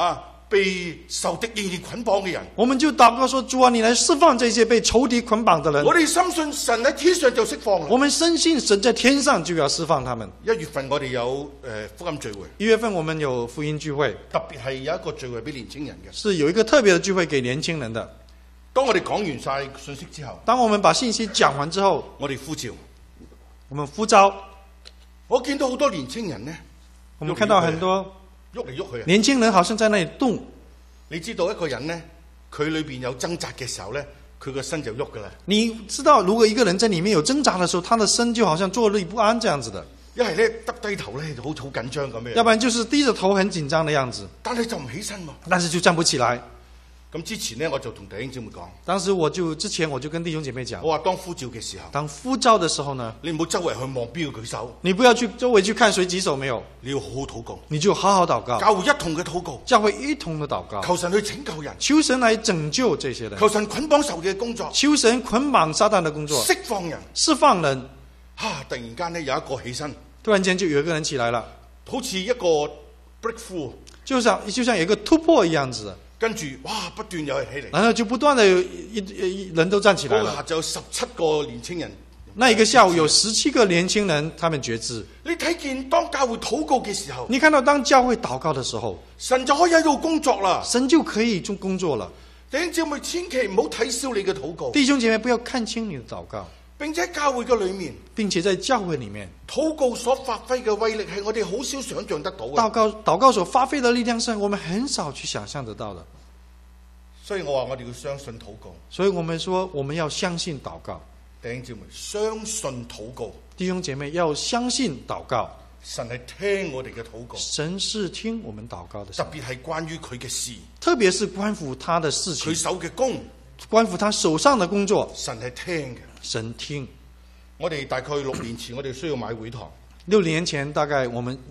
被仇敵仍然捆綁嘅人。 我們就禱告說：主啊，你來釋放這些被仇敵捆綁的人。 我哋深信神喺天上就釋放啦。 我們深信神在天上就要釋放他們。 1月份我哋有福音聚會 ，1月份我們有福音聚會， 特別係有一個聚會俾年青人嘅， 是有一個特別的聚會給年輕人的。 當我哋講完晒信息之後， 當我們把信息講完之後， 我哋呼召， 我們呼召。 我見到好多年青人呢， 我們看到很多喐嚟喐去， 年輕人好像在那裡動。 你知道一個人呢，佢裏邊有掙扎嘅時候呢，佢個身就喐噶啦。 你知道，如果一個人在裡面有掙扎的時候，他的身就好像坐立不安這樣子的。 一係咧耷低頭咧，好緊張咁樣。 要不然就是低着頭很緊張的樣子。 但係就唔起身喎。 但是就站不起來。 咁之前呢，我就同弟兄姊妹講。 當時之前我就跟弟兄姐妹講。 我話當呼召嘅時候。 當呼召的時候呢？ 你唔好周圍去望邊個舉手。 你不要去周圍去看誰舉手沒有。 你要好好禱告。 你就好好禱告。 教會一同嘅禱告。 教會一同的禱告。 求神去拯救人。 求神來拯救這些人。 求神捆綁仇敵嘅工作。 求神捆綁撒旦的工作。 釋放人。 釋放人。 突然間呢，有一個起身。 突然間就有一個人起來了， 好似一個 breakthrough， 就像有一個突破一樣子。 跟住哇，不斷有人起嚟， 然後就不斷的有人都站起來了。 下晝有17個年輕人。 那一個下午有17個年輕人，他們覺知。 你睇見當教會禱告嘅時候， 你看到當教會禱告的時候， 神就可以喺度工作啦。 神就可以工作了。 弟兄姊妹千祈唔好睇小你嘅禱告。 弟兄姐妹不要看輕你的禱告。 並且教會嘅裏面， 並且在教會裏面， 禱告所發揮嘅威力係我哋好少想象得到嘅。 禱告所發揮的力量是我們很少去想象得到的。 所以我話我哋要相信禱告。 所以我們說我們要相信禱告。 弟兄姊妹，相信禱告。 弟兄姐妹要相信禱告。 神係聽我哋嘅禱告。 神是聽我們禱告的。 特別係關於佢嘅事。 特別是關乎他的事情。 佢手嘅工。 關乎他手上的工作。 神係聽嘅。 神聽。 我哋大概6年前，我哋需要買會堂。 6年前，大概我們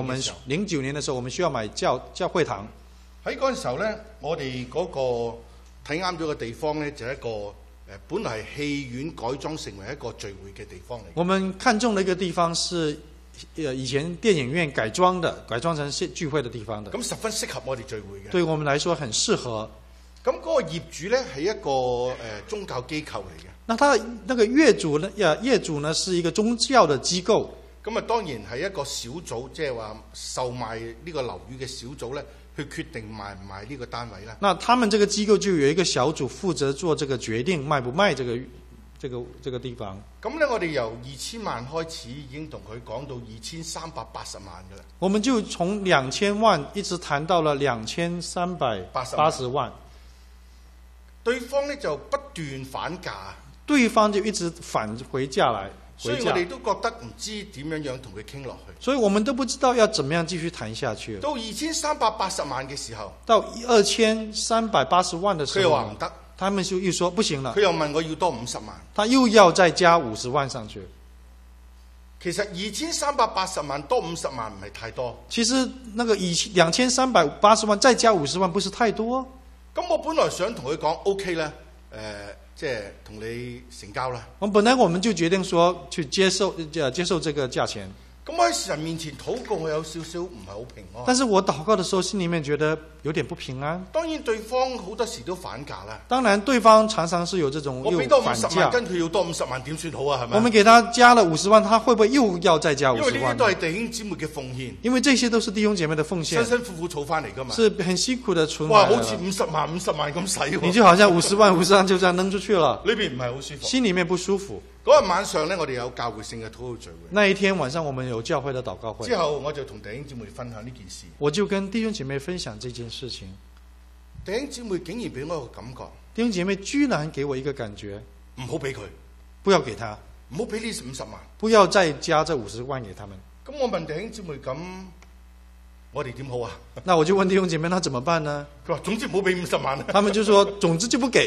09年的時候，我們需要買教會堂。 喺嗰陣時候呢，我哋嗰個睇啱咗嘅地方呢，就係一個本來係戲院改裝成為一個聚會嘅地方嚟。 我們看中的一個地方是以前電影院改裝成聚會的地方的。 咁十分適合我哋聚會嘅。 對我們來說很適合。 咁嗰個業主呢，係一個宗教機構嚟嘅。 那他那個業主呢是一個宗教的機構。 咁啊，當然係一個小組，即係話售賣呢個樓宇嘅小組呢，去決定賣唔賣呢個單位啦。 那他們這個機構就有一個小組負責做這個決定，賣不賣這個地方。 咁呢，我哋由2000萬開始已經同佢講到2380萬噶啦。 我們就從2000萬一直談到了2380萬。 對方呢就不斷反價。 對方就一直返回價來， 所以我哋都覺得唔知點樣同佢傾落去。 所以我們都不知道要怎麼樣繼續談下去。 到2380萬嘅時候， 到2380萬的時候， 佢又話唔得， 他們就又說不行了。 佢又問我要多50萬， 他又要再加50萬上去。 其實2380萬多50萬唔係太多。 其實那個2380萬再加50萬不是太多。 咁我本來想同佢講 OK 啦，即係同你成交啦。 本來我們就決定說去接受這個價錢。 咁我喺神面前禱告，我有少少唔係好平安。 但是我禱告的時候，心裡面覺得有點不平安。 當然對方好多時都反價啦。 當然對方常常是有這種又反價。我俾多 50萬，跟佢要多50萬，點算好啊？係咪？ 我們給他加了50萬，他會不會又要再加50萬？ 因為呢啲都係弟兄姊妹嘅奉獻。 因為這些都是弟兄姐妹的奉獻。 辛辛苦苦儲翻嚟噶嘛。 是很辛苦的存。 哇，好似50萬咁使喎。 你就好像50萬就這樣扔出去了。 裏邊唔係好舒服。 心裡面不舒服。 嗰日晚上呢，我哋有教會性嘅禱告聚會。 那一天晚上，我們有教會的禱告會。 之後我就同弟兄姊妹分享呢件事。 我就跟弟兄姐妹分享這件事情。 弟兄姊妹竟然俾我一個感覺。 弟兄姐妹居然給我一個感覺， 唔好俾佢， 不要給他， 唔好俾呢50萬， 不要再加這50萬給他們。 咁我問弟兄姊妹，咁我哋點好啊？ 那我就問弟兄姐妹，那怎麼辦呢？ 佢話總之唔好俾50萬。 他們就說總之就不給。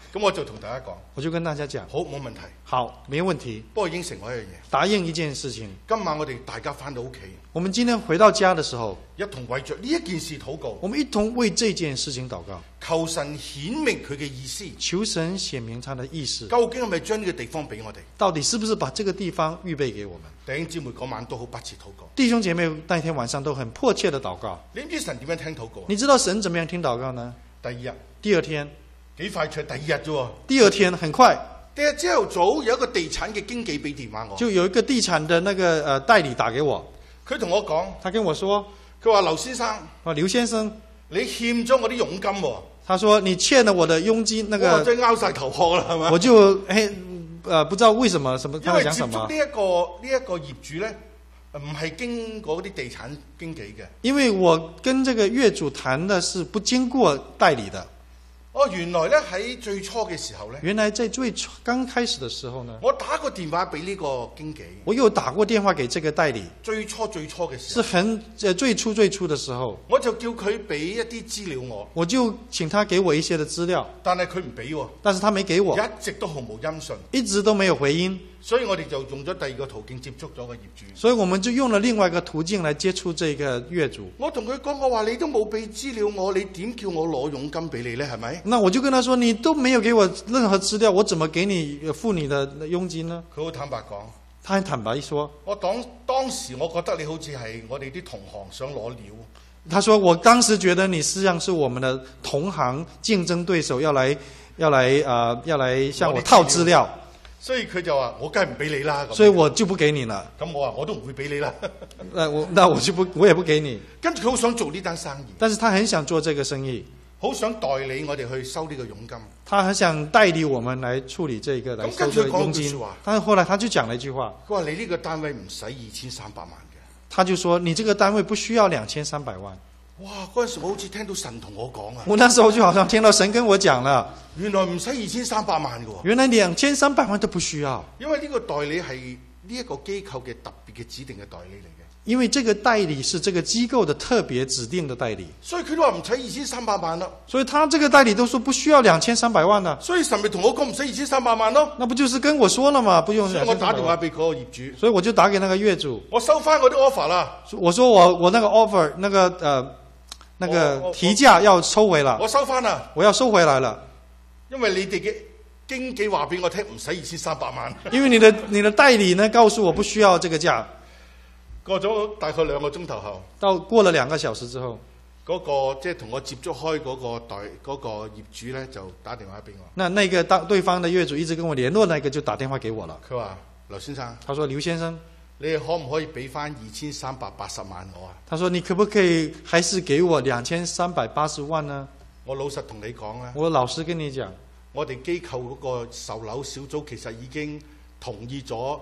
咁我就同大家講， 我就跟大家講， 好，冇問題。 好，沒問題。 不過應承我一樣嘢， 答應一件事情。 今晚我哋大家翻到屋企， 我們今天回到家的時候， 一同為着呢一件事禱告， 我們一同為這件事情禱告， 求神顯明佢嘅意思， 求神顯明他的意思。 究竟係咪將呢個地方俾我哋？ 到底是不是把這個地方預備給我們？ 弟兄姊妹嗰晚都好迫切禱告， 弟兄姐妹那天晚上都很迫切的禱告。 你唔知神點樣聽禱告？ 你知道神怎麼樣聽禱告呢？第二天， 幾快出？第二日啫喎。 第二天很快。 第二日朝頭早有一個地產嘅經紀俾電話我， 就有一個地產的那個代理打給我， 佢同我講， 他跟我說， 佢話劉先生， 劉先生， 你欠咗我啲佣金喎。 他說你欠了我的佣金，那個我真係拗晒頭殼啦，係咪？ 我就不知道為什麼他會講什麼。 因為接觸呢一個業主咧，唔係經過嗰啲地產經紀嘅。 因為我跟這個業主談的是不經過代理的。 哦，原來咧喺最初嘅時候咧， 原來在最初剛開始的時候呢， 我打個電話俾呢個經紀， 我又打過電話給這個代理。 最初嘅時候， 是最初的時候， 我就叫佢俾一啲資料我就請他給我一些的資料， 但係佢唔俾喎， 但是他沒給我， 一直都毫無音訊， 一直都沒有回音。 所以我哋就用咗第二個途徑接觸咗個業主。 所以我們就用了另外一個途徑來接觸這個業主。 我同佢講，我話你都冇俾資料我，你點叫我攞佣金俾你呢？係咪？ 那我就跟他說，你都沒有給我任何資料，我怎麼給你付你的佣金呢？ 佢好坦白講， 他很坦白說， 我當時我覺得你好似係我哋啲同行想攞料。 他說我當時覺得你實際上是我們的同行競爭對手，要來向我套資料。 所以佢就話：我梗係唔俾你啦。 所以我就不給你了。 咁我話我都唔會俾你啦。 我也不給你。 跟住佢好想做呢單生意， 但是他很想做這個生意， 好想代理我哋去收呢個佣金。 他很想代理我們來處理這個，來收這個佣金。但是後來他就講了一句話， 佢話：你呢個單位唔使2300萬嘅。 他就說你這個單位不需要2300萬。 哇！嗰陣時我好似聽到神同我講啊！ 我那時候就好像聽到神跟我講了， 原來唔使2300萬嘅喎。 原來2300萬都不需要， 因為呢個代理係呢一個機構嘅特別嘅指定嘅代理嚟嘅。 因為這個代理是這個機構的特別指定的代理， 所以佢都話唔使2300萬啦。 所以他這個代理都說不需要2300萬啦。 所以神咪同我講唔使2300萬咯。 那不就是跟我說了嘛？不用。 所以我打電話俾嗰個業主， 所以我就打給那個業主， 我收翻我啲 offer 啦。 我說我那個 offer 那個提價要收回了， 我收翻啦， 我要收回來了。 因為你哋嘅經紀話俾我聽唔使2300萬。 因為你的代理呢告訴我不需要這個價。 過咗大概2個鐘頭後， 過了2個小時之後， 嗰個即係同我接觸開嗰個業主咧就打電話俾我。 那個對方的業主一直跟我聯絡，那個就打電話給我了。 佢話：劉先生， 他說劉先生， 你可唔可以俾翻2380萬我啊？ 他說你可不可以還是給我2380萬呢？ 我老實同你講啊， 我老實跟你講，我哋機構嗰個售樓小組其實已經同意咗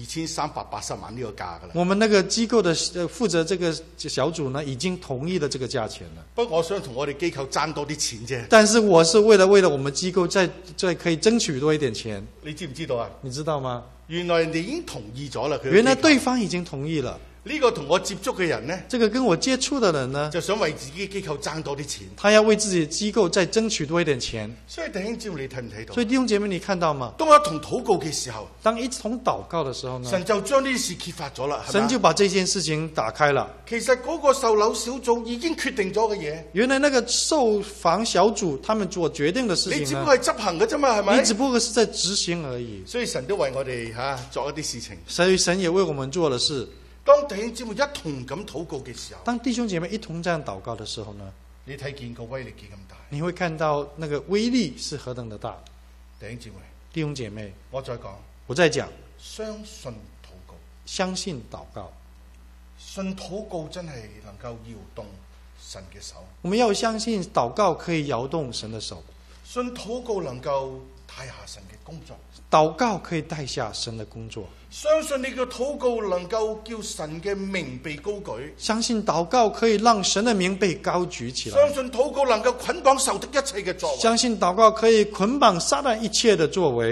2380萬呢個價噶啦。我們那個機構的負責這個小組呢，已經同意了這個價錢了。不過我想同我哋機構爭多啲錢啫。但是我是為了我們機構再可以爭取多一點錢。你知唔知道啊？你知道嗎？原來人哋已經同意咗啦。原來對方已經同意了。呢個同我接觸嘅人呢，這個跟我接觸的人呢，就想為自己機構爭多啲錢。他要為自己機構再爭取多一點錢。所以弟兄姊妹，你睇唔睇到？所以弟兄姐妹，你看到嗎？當我一同禱告嘅時候，當一同禱告的時候呢，神就將呢啲事揭發咗啦。神就把這件事情打開了。其實嗰個售樓小組已經決定咗嘅嘢。原來那個售房小組他們做決定的事情，你只不過係執行嘅啫嘛，係咪？你只不過是在執行而已。所以神都為我哋做一啲事情。所以神也為我們做了事。當弟兄姊妹一同咁禱告嘅時候，當弟兄姐妹一同這樣禱告的時候呢，你睇見個威力幾咁大？你會看到那個威力是何等的大。弟兄姐妹，我再講，相信禱告，相信禱告，信禱告真係能夠搖動神嘅手。我們要相信禱告可以搖動神的手，信禱告能夠帶下神嘅工作。禱告可以帶下神的工作，相信你嘅禱告能夠叫神嘅名被高舉，相信禱告可以讓神的名被高舉起來，相信禱告能夠捆綁仇敵一切嘅作為，相信禱告可以捆綁撒旦一切的作為。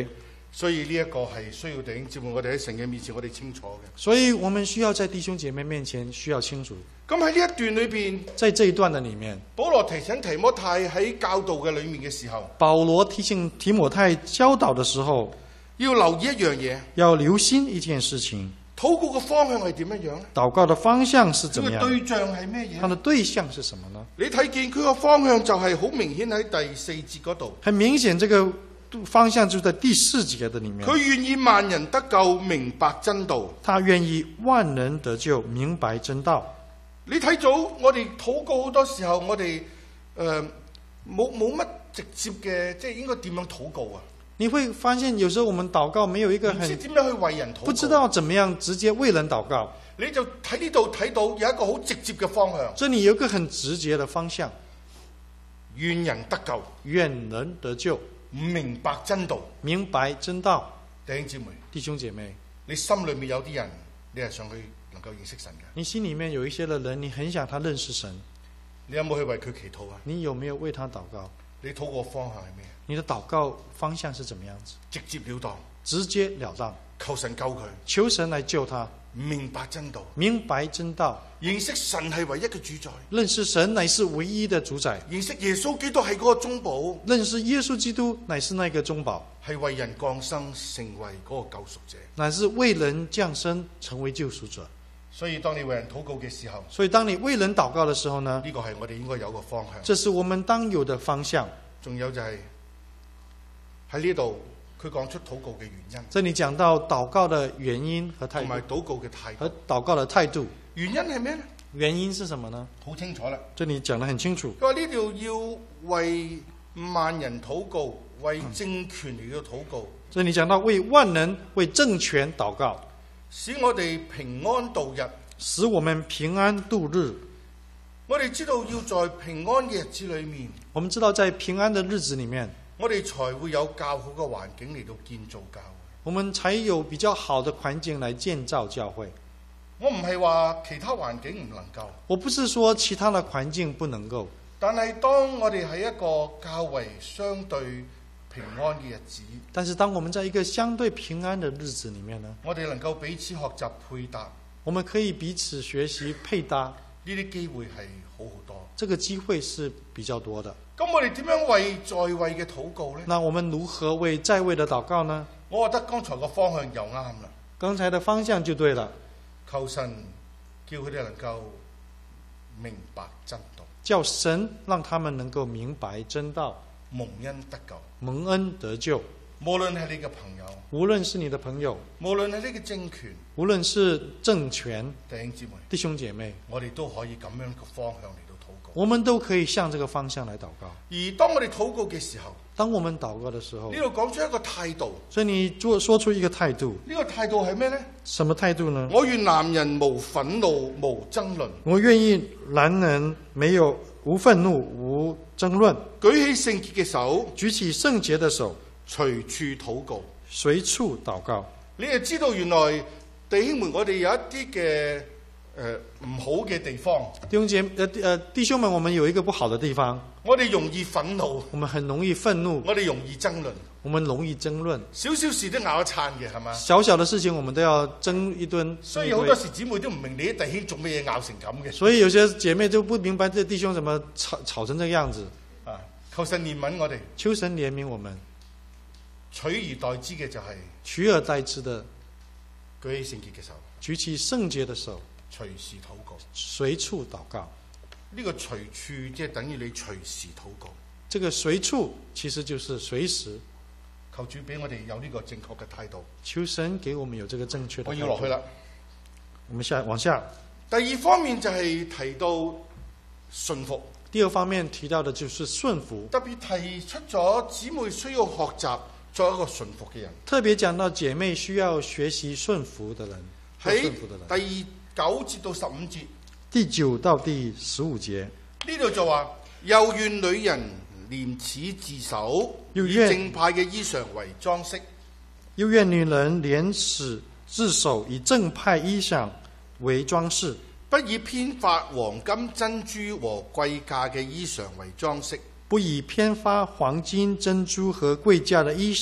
所以呢一個係需要弟兄姊妹，我哋喺神嘅面前，我哋清楚嘅。 所以我們需要在弟兄姐妹面前需要清楚。 咁喺呢一段裏邊， 在這一段的裡面， 保羅提醒提摩太喺教導嘅裡面嘅時候， 保羅提醒提摩太教導的時候， 要留意一樣嘢， 要留心一件事情。 禱告嘅方向係點樣樣？ 禱告的方向是怎麼樣？ 對象係咩嘢？ 它的對象是什麼呢？ 你睇見佢個方向就係好明顯喺第4節嗰度。 很明顯，這個方向就在第4節的裡面。 佢願意萬人得救，明白真道。 他願意萬人得救，明白真道。 你睇到我哋禱告好多時候，我哋冇乜直接嘅，即係應該點樣禱告啊？ 你會發現，有時候我們禱告沒有一個很， 唔知點樣去為人禱告， 不知道怎麼樣直接為人禱告。 你就喺呢度睇到有一個好直接嘅方向。 這裡有一個很直接的方向， 願人得救， 願人得救， 明白真道， 明白真道。 弟兄姊妹， 弟兄姐妹， 你心裏面有啲人，你係想去能夠認識神嘅。 你心裡面有一些的人，你很想他認識神， 你有冇去為佢祈禱啊？ 你有沒有為他禱告？ 你禱告方向係咩？ 你的禱告方向是怎麼樣子？ 直接了當， 直截了當， 求神救佢， 求神來救他， 明白真道， 明白真道， 認識神係唯一嘅主宰， 認識神乃是唯一的主宰， 認識耶穌基督係嗰個中保， 認識耶穌基督乃是那個中保， 係為人降生成為嗰個救贖者， 乃是為人降生成為救贖者。 所以當你為人禱告嘅時候， 所以當你為人禱告的時候呢， 呢個係我哋應該有個方向， 這是我們當有的方向。 仲有就係喺呢度，佢講出禱告嘅原因。 這裡講到禱告的原因和態度， 同埋禱告嘅態度。 和禱告的態度。 原因係咩呢？ 原因是什麼呢？ 好清楚啦。 這裡講得很清楚。 佢話呢度要為萬人禱告，為政權嚟到禱告。 這裡講到為萬人、為政權禱告， 使我哋平安度日。 使我們平安度日。 我哋知道要在平安嘅日子裏面， 我們知道在平安的日子裡面， 我哋才會有較好嘅環境嚟到建造教會。 我們才有比較好的環境來建造教會。 我唔係話其他環境唔能夠， 我不是說其他的環境不能夠， 但係當我哋喺一個較為相對平安嘅日子， 但是當我們在一個相對平安的日子裡面呢， 我哋能夠彼此學習配搭， 我們可以彼此學習配搭， 呢啲機會係好好多。 這個機會是比較多的。 咁我哋點樣為在位嘅禱告呢？ 那我們如何為在位的禱告呢？ 我覺得剛才個方向又啱啦。 剛才的方向就對了。 求神叫佢哋能夠明白真道， 叫神讓他們能夠明白真道， 蒙恩得救， 蒙恩得救。 無論係你嘅朋友， 無論是你的朋友， 無論係呢個政權， 無論是政權， 弟兄姊妹， 弟兄姐妹， 我哋都可以咁樣嘅方向嚟到禱告。 我們都可以向這個方向來禱告。 而當我哋禱告嘅時候， 當我們禱告的時候， 呢度講出一個態度。 所以你說出一個態度。 呢個態度係咩呢？ 什麼態度呢？ 我願男人無憤怒、無爭論。 我願意男人無憤怒、無爭論。 舉起聖潔嘅手， 舉起聖潔的手， 隨處禱告， 隨處禱告。 你就知道原來弟兄們，我哋有一啲嘅唔好嘅地方。 弟兄們，我們有一個不好的地方。 我哋容易憤怒， 我們很容易憤怒。 我哋容易爭論， 我們容易爭論。 少少事都拗一餐嘅，係嘛？ 小小的事情我們都要爭一頓。 所以好多時姊妹都唔明你啲弟兄做咩嘢拗成咁嘅。 所以有些姐妹就不明白這弟兄怎麼吵成這個樣子。 啊，求神憐憫我哋。 求神憐憫我們。 取而代之嘅就係取而代之的， 舉起聖潔嘅手， 舉起聖潔的手， 隨時禱告， 隨處禱告。 呢個隨處即係等於你隨時禱告。 這個隨處其實就是隨時。 求主俾我哋有呢個正確嘅態度。 求神給我們有這個正確的態度。 我要落去啦。 我們往下。 第二方面就係提到順服。 第二方面提到的就是順服。特別提出咗姊妹需要學習做一個順服嘅人。 特別講到姐妹需要學習順服的人。 喺第9節到15節。 第9到第15節。 呢度就話，又願女人廉恥自守，以正派嘅衣裳為裝飾。 又願女人廉恥自守，以正派衣裳為裝飾。 不以編髮、黃金、珍珠和貴價嘅衣裳為裝飾。 不以編髮、黃金、珍珠和貴價的衣裳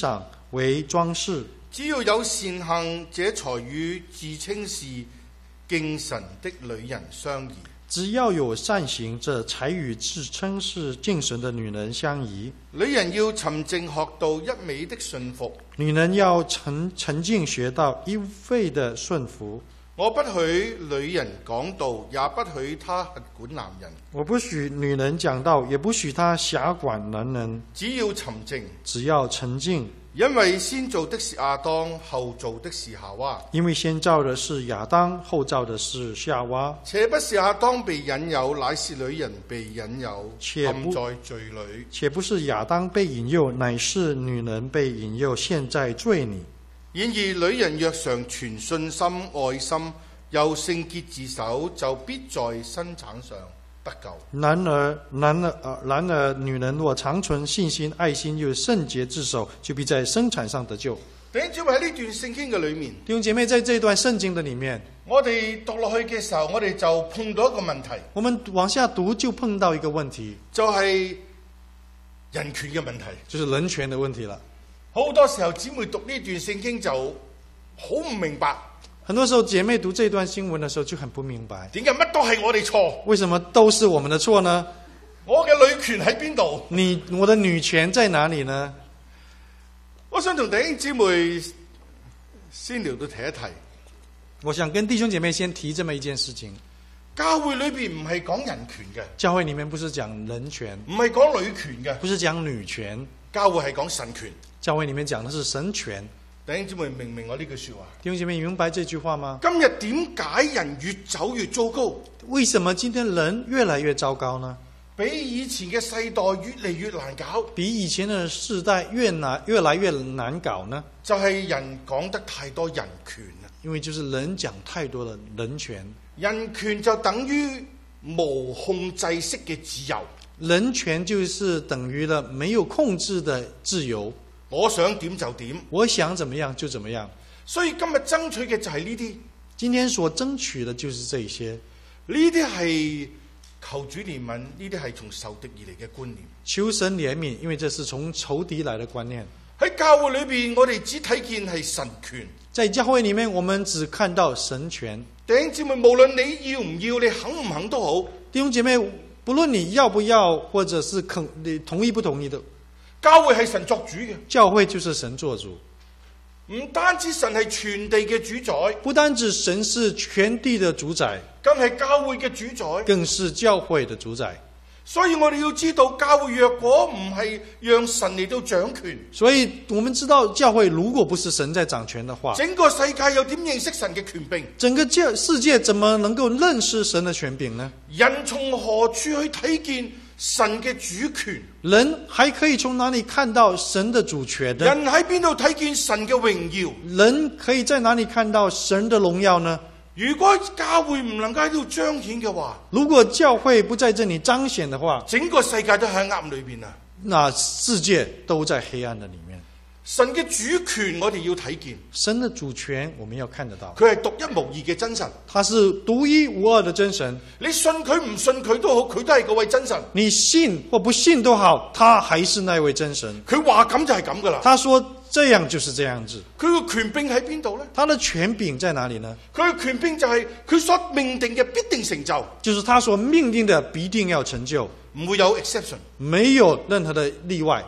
為裝飾。 只要有善行，這才與自稱是敬神的女人相宜。 只要有善行，這才與自稱是敬神的女人相宜。 女人要沉靜學到一味的順服。 女人要沉靜學到一味的順服。 我不許女人講道，也不許她轄管男人。 我不許女人講道，也不許她轄管男人。 只要沉靜， 只要沉靜。 因為先造的是亞當，後造的是夏娃。 因為先造的是亞當，後造的是夏娃。 且不是亞當被引誘，乃是女人被引誘，陷在罪裏。 且不是亞當被引誘，乃是女人被引誘，陷在罪裏。 然而女人若常存信心、愛心，又聖潔自守，就必在生產上得救。 然而，女人若常存信心、愛心，又聖潔自守，就必在生產上得救。 弟兄姊妹，喺呢段聖經嘅裏面， 弟兄姐妹，在這段聖經的裏面， 我哋讀落去嘅時候，我哋就碰到一個問題。 我們往下讀就碰到一個問題， 就係人權嘅問題， 就是人權的問題了。 好多時候姊妹讀呢段聖經就好唔明白。 很多時候姐妹讀這段經文的時候就很不明白， 點解乜都係我哋錯？ 為什麼都是我們的錯呢？ 我嘅女權喺邊度？ 我的女權在哪裏呢？ 我想同弟兄姊妹先聊到提一提。 我想跟弟兄姐妹先提這麼一件事情。 教會裏邊唔係講人權嘅， 教會裏面不是講人權， 唔係講女權嘅， 不是講女權， 教會係講神權。 教會裏面講的是神權。 弟兄姊妹明唔明我呢句說話？ 弟兄姐妹明白這句話嗎？ 今日點解人越走越糟糕？ 為什麼今天人越來越糟糕呢？ 比以前嘅世代越嚟越難搞， 比以前的世代越來越難搞呢？ 就係人講得太多人權啦。 因為就是人講太多的人權， 人權就等於無控制式嘅自由。 人權就是等於了沒有控制的自由。 我想點就點， 我想怎麼樣就怎麼樣。 所以今日爭取嘅就係呢啲。 今天所爭取的就是這些。 呢啲係求主憐憫，呢啲係從仇敵而嚟嘅觀念。 求神憐憫，因為這是從仇敵來的觀念。 喺教會裏邊，我哋只睇見係神權。在教會裏面，我們只看到神權。 弟兄姊妹，無論你要唔要，你肯唔肯都好。 弟兄姐妹，不論你要不要，或者是你同意不同意的。 教會係神作主嘅， 教會就是神作主。 唔單止神係全地嘅主宰， 不單止神是全地的主宰， 更係教會嘅主宰， 更是教會的主宰。 所以我哋要知道，教會若果唔係讓神嚟到掌權， 所以我們知道教會如果不是神在掌權的話， 整個世界又點認識神嘅權柄？ 整個世界怎麼能夠認識神的權柄呢？ 人從何處去睇見神嘅主權？ 人還可以從哪裡看到神的主權呢？ 人喺邊度睇見神嘅榮耀？ 人可以在哪裡看到神的榮耀呢？ 如果教會唔能夠喺度彰顯嘅話， 如果教會不在這裡彰顯的話， 整個世界都喺暗裏邊啊！ 那世界都在黑暗的裡面。 神嘅主權我哋要睇見， 神的主權我們要看得到。 佢係獨一無二嘅真神， 他是獨一無二的真神。 你信佢唔信佢都好，佢都係嗰位真神。 你信或不信都好，他還是那位真神。 佢話咁就係咁噶啦。 他說這樣就是這樣子。 佢個權柄喺邊度呢？ 他的權柄在哪裡呢？ 佢嘅權柄就係佢所命定嘅必定成就， 就是他所命定的必定要成就， 唔會有 exception， 沒有任何的例外。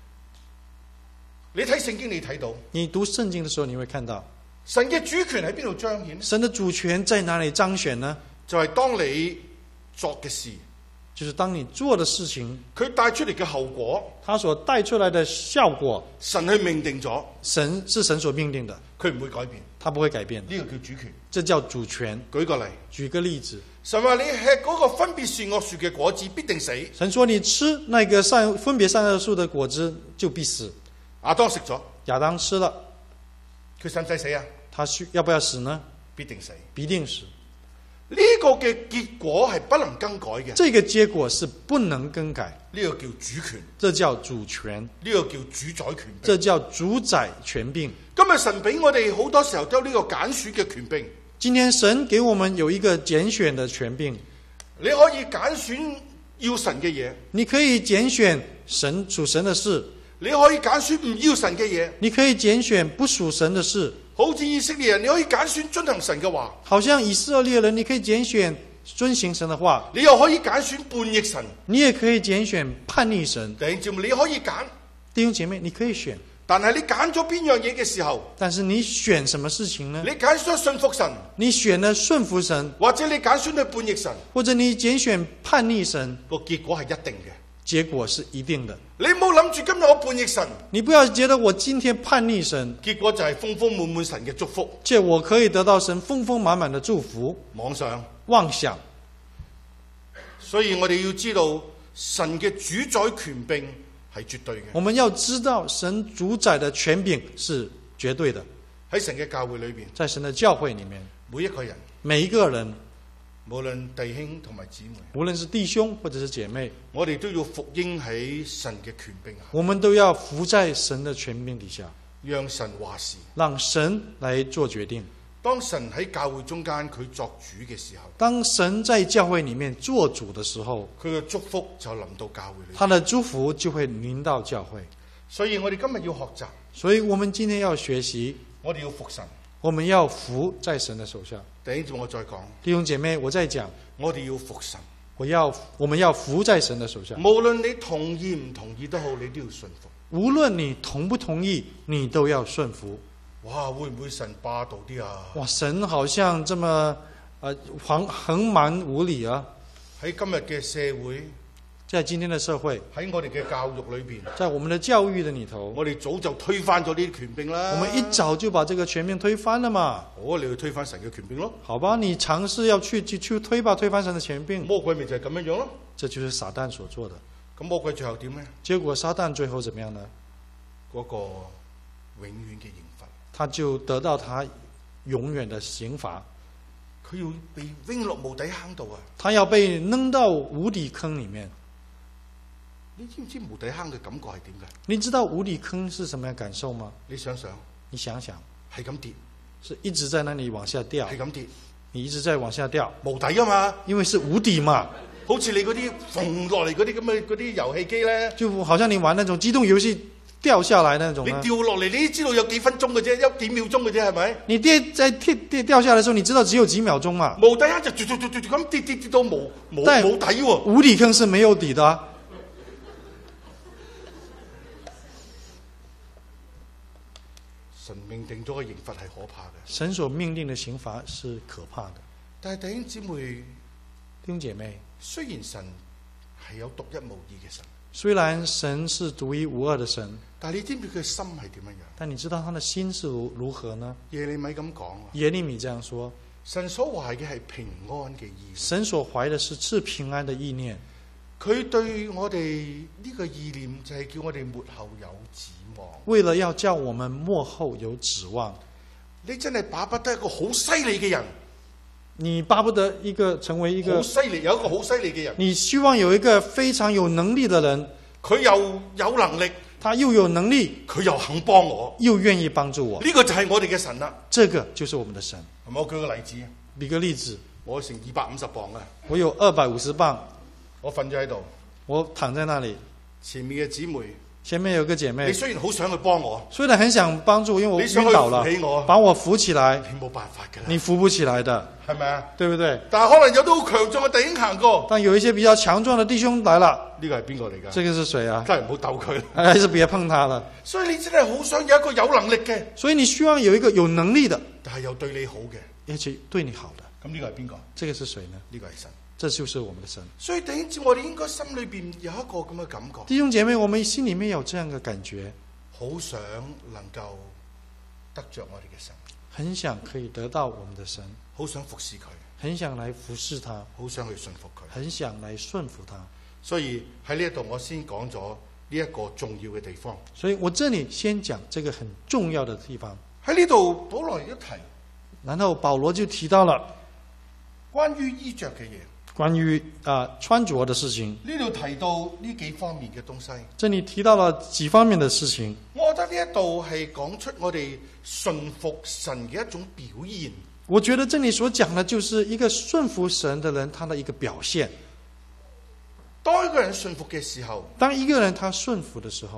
你睇聖經，你睇到， 你讀聖經的時候，你會看到神嘅主權喺邊度彰顯？ 神的主權在哪裡彰顯呢？ 就係當你作嘅事， 就是當你做的事情， 佢帶出嚟嘅後果， 他所帶出來的效果， 神去命定咗， 神是神所命定的， 佢唔會改變， 他不會改變。 呢個叫主權， 這叫主權。 舉個例， 舉個例子， 神話你吃嗰個分別善惡樹嘅果子必定死。 神說你吃那個分別善惡樹的果子就必死。 亞當食咗， 亞當吃了， 佢使唔使死啊？ 他要不要死呢？ 必定死， 必定死。 呢個嘅結果係不能更改嘅。 這個結果是不能更改。 呢個叫主權， 這叫主權。 呢個叫主宰權柄， 這叫主宰權柄。 今日神俾我哋好多時候都有呢個揀選嘅權柄。 今天神給我們有一個揀選的權柄， 你可以揀選要神嘅嘢， 你可以揀選屬神的事。 你可以揀選唔要神嘅嘢， 你可以揀選不屬神的事。 好似以色列人，你可以揀選遵行神嘅話。 好像以色列人，你可以揀選遵行神的話。 你又可以揀選叛逆神， 你也可以揀選叛逆神。 弟兄姊妹，你可以揀。 弟兄姐妹，你可以選。 但係你揀咗邊樣嘢嘅時候， 但是你選什麼事情呢？ 你揀咗順服神， 你選了順服神， 或者你揀選去叛逆神， 或者你揀選叛逆神， 個結果係一定嘅。 結果是一定的。 你唔好諗住今日我叛逆神， 你不要覺得我今天叛逆神， 結果就係豐豐滿滿神嘅祝福， 即我可以得到神豐豐滿滿的祝福。妄想。 所以我哋要知道神嘅主宰權柄係絕對嘅。 我們要知道神主宰的權柄是絕對的。 喺神嘅教會裏邊， 在神的教會裏面，每一個人， 無論弟兄同埋姊妹， 無論是弟兄或者是姐妹， 我哋都要服膺喺神嘅權柄下。 我們都要服在神的權柄底下， 讓神話事， 讓神來做決定。 當神喺教會中間佢作主嘅時候， 當神在教會裏面做主的時候， 佢嘅祝福就臨到教會裏， 他的祝福就會臨到教會。 所以我哋今日要學習， 所以我們今天要學習， 我哋要服神， 我們要服在神的手下。 弟兄姊妹，我再講， 弟兄姐妹，我再講， 我哋要服神， 我們要服在神的手下。 無論你同意唔同意都好，你都要順服。 無論你同不同意，你都要順服。 哇，會唔會神霸道啲啊？ 哇，神好像這麼橫蠻無理啊！ 喺今日嘅社會， 在今天的社會， 喺我哋嘅教育裏邊， 在我們的教育的裏頭， 我哋早就推翻咗呢啲權柄啦。 我們一早就把這個權柄推翻了嘛。 你去推翻神嘅權柄咯。 好吧，你嘗試要去推翻神的權柄。 魔鬼咪就係咁樣樣咯。 這就是撒旦所做的。 咁魔鬼最後點呢？ 結果撒旦最後怎麼樣呢？ 嗰個永遠嘅刑罰， 他就得到他永遠的刑罰。 佢要被扔落無底坑度啊！ 他要被扔到無底坑裏面。 你知唔知無底坑嘅感覺係點嘅？ 你知道無底坑是什麼樣感受嗎？ 你想想，係咁跌， 是一直在那裡往下掉， 係咁跌， 你一直在往下掉， 無底啊嘛， 因為是無底嘛。 好似你嗰啲縫落嚟嗰啲咁嘅嗰啲遊戲機咧， 就好像你玩那種機動遊戲掉下來那種。 你掉落嚟，你知道有幾分鐘嘅啫，有幾秒鐘嘅啫，係咪？ 你掉下來的時候，你知道只有幾秒鐘嘛？ 無底坑就咁跌到冇底喎。 無底坑是沒有底的啊。 神命定咗嘅刑罰係可怕嘅。 神所命定的刑罰是可怕的。 但係弟兄姊妹、 弟兄姐妹， 雖然神係有獨一無二嘅神， 雖然神是獨一無二的神， 但係你知唔知佢嘅心係點樣樣？ 但你知道他的心是如何呢？ 耶利米咁講， 耶利米這樣說， 神所懷嘅係平安嘅意念。 神所懷的是賜平安的意念。 佢對我哋呢個意念就係叫我哋末後有指望。 為了要叫我們末後有指望， 你真係巴不得一個好犀利嘅人。 你巴不得成為一個好犀利，有一個好犀利嘅人。 你希望有一個非常有能力的人， 佢又有能力， 他又有能力， 佢又肯幫我， 又願意幫助我。 呢個就係我哋嘅神啦。 這個就是我們的神。 係咪？我舉個例子。 舉個例子， 我成250磅啊！ 我有250磅， 我瞓咗喺度， 我躺在那裡。 前面嘅姊妹， 前面有個姐妹， 你雖然好想去幫我， 雖然很想幫助，因為我暈倒了，把我扶起來， 你冇辦法㗎啦， 你扶不起來的， 係咪啊？ 對不對？ 但係可能有啲好強壯嘅弟兄行過， 但有一些比較強壯的弟兄來了， 呢個係邊個嚟㗎？ 這個是誰啊？ 真係唔好鬥佢， 還是別碰他了。 所以你真係好想有一個有能力嘅， 所以你需要有一個有能力的， 但係又對你好嘅， 而且對你好的。 咁呢個係邊個？ 這個是誰呢？ 呢個係神。 這就是我們的神。 所以弟兄姊妹，我哋應該心裏邊有一個咁嘅感覺。 弟兄姐妹，我們心裏面有這樣嘅感覺， 好想能夠得着我哋嘅神， 很想可以得到我們的神， 好想服侍佢， 很想來服侍他， 好想去順服佢， 很想來順服他。 所以喺呢一度，我先講咗呢一個重要嘅地方。 所以我這裏先講這個很重要的地方。 喺呢度，保羅一提， 然後保羅就提到了關於衣着嘅嘢。 關於穿着的事情， 呢度提到呢幾方面嘅東西。 這裏提到了幾方面的事情。 我覺得呢一度係講出我哋順服神嘅一種表現。 我覺得這裏所講的，就是一個順服神的人，他的一個表現。 當一個人順服嘅時候， 當一個人他順服的時候，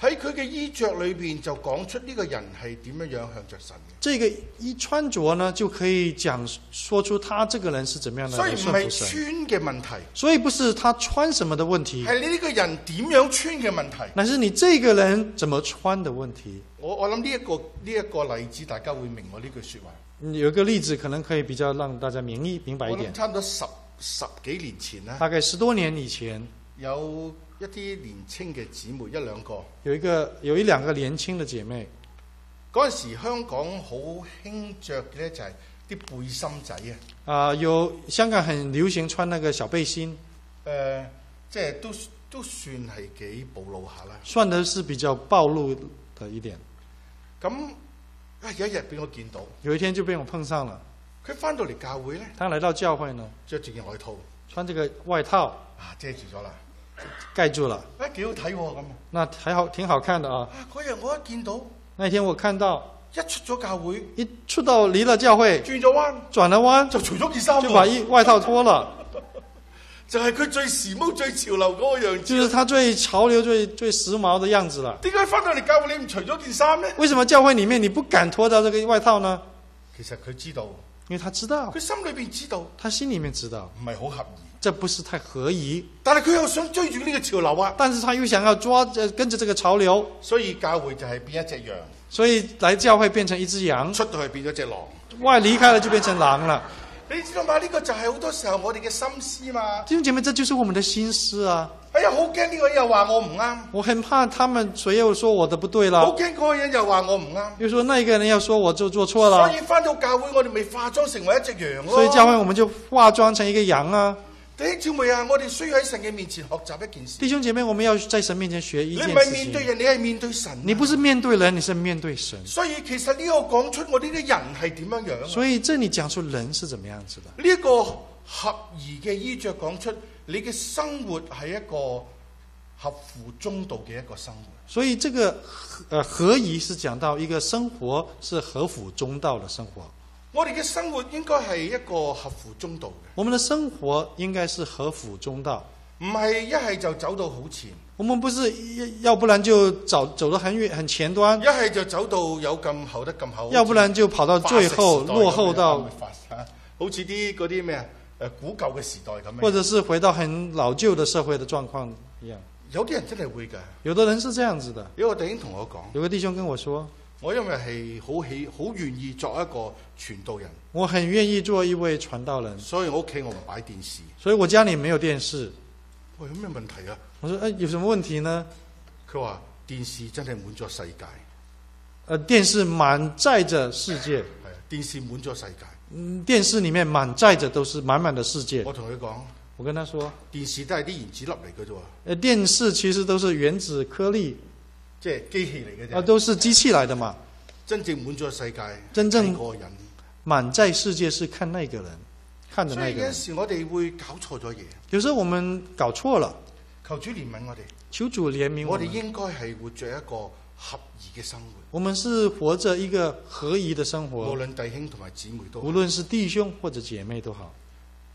喺佢嘅衣着裏邊就講出呢個人係點樣向着神嘅。 這個一穿着呢，就可以說出他這個人是怎麼樣的。 所以唔係穿嘅問題， 所以不是他穿什麼的問題， 係你呢個人點樣穿嘅問題， 乃是你這個人怎麼穿的問題。 我諗呢一個例子，大家會明我呢句說話。 有一個例子可能可以比較讓大家明白一點。 我諗差唔多十幾年前啦， 大概10多年以前， 有一啲年青嘅姊妹，一兩個， 有一兩個年輕嘅姐妹。 嗰陣時香港好興着嘅咧就係啲背心仔啊。 有香港很流行穿那個小背心。 即係都算係幾暴露下啦。 算得是比較暴露的一點。咁有一日俾我見到， 有一天就被我碰上了。 佢翻到嚟教會咧， 他來到教會呢， 着住件外套， 穿這個外套， 遮住咗啦， 蓋住了。 幾好睇咁。 那還好，挺好看的啊。 嗰日我一見到， 那天我看到， 一出咗教會， 一出到離了教會，轉了彎， 就除咗件衫， 就把外套脫了。 就係佢最時髦、最潮流嗰個樣子。 就是他最潮流、最時髦的樣子了。 點解翻到嚟教會你唔除咗件衫呢？ 為什麼教會裡面你不敢脫掉這個外套呢？ 其實佢知道， 因為他知道， 佢心裏邊知道， 他心裡面知道， 唔係好合宜， 這不是太合宜。 但係佢又想追住呢個潮流啊！ 但是他又想要跟着這個潮流， 所以教會就係變一隻羊， 所以來教會變成一隻羊， 出到去變咗隻狼， 外離開了就變成狼了。 你知道嘛？呢個就係好多時候我哋嘅心思嘛。 弟兄姐妹，這就是我們的心思啊！ 哎呀，好驚呢個人又話我唔啱， 我很怕他們誰又說我的不對了。 好驚嗰個人又話我唔啱， 又說那一個人要說我就做錯了。 所以翻到教會我哋咪化妝成為一隻羊咯。 所以教會我們就化妝成一個羊啊！ 弟兄姊妹啊，我哋需要喺神嘅面前學習一件事。 弟兄姐妹，我們要在神面前學一件事情。 你唔係面對人，你係面對神。 你不是面對人，你是面對神。 所以其實呢個講出我哋啲人係點樣樣。 所以這裏講出人是怎麼樣子的。 呢個合宜嘅衣着講出你嘅生活係一個合乎中道嘅一個生活。 所以這個合宜是講到一個生活是合乎中道的生活。 我哋嘅生活應該係一個合乎中道嘅。 我們的生活應該是合乎中道， 唔係一係就走到好前。我們不是要不然就走得很遠很前端， 一係就走到有咁厚得咁厚， 要不然就跑到最後落後到， 好似啲嗰啲咩古舊嘅時代咁樣， 或者是回到很老舊的社會的狀況一樣。 有啲人真係會㗎， 有的人是這樣子的。 有個弟兄同我講， 有個弟兄跟我說， 我因為係好願意作一個傳道人， 我很願意做一位傳道人， 所以我屋企我唔擺電視， 所以我家裏沒有電視。 喂，有咩問題啊？ 我說有什麼問題呢？ 佢話電視真係滿咗世界， 電視滿載着世界， 係電視滿咗世界， 電視裏面滿載着都是滿滿的世界。 我同佢講， 我跟他說， 電視都係啲原子粒嚟嘅啫喎， 電視其實都是原子顆粒， 即係機器嚟嘅啫， 都是機器來的嘛。 真正滿咗世界， 真正個人滿載世界是看那個人，看的那個人。 所以有時我哋會搞錯咗嘢。 有時候我們搞錯了， 求主憐憫我哋。 求主憐憫我們。 我哋應該係活着一個合宜嘅生活。 我們是活着一個合宜的生活。 無論弟兄同埋姊妹都好。 無論是弟兄或者姐妹都好。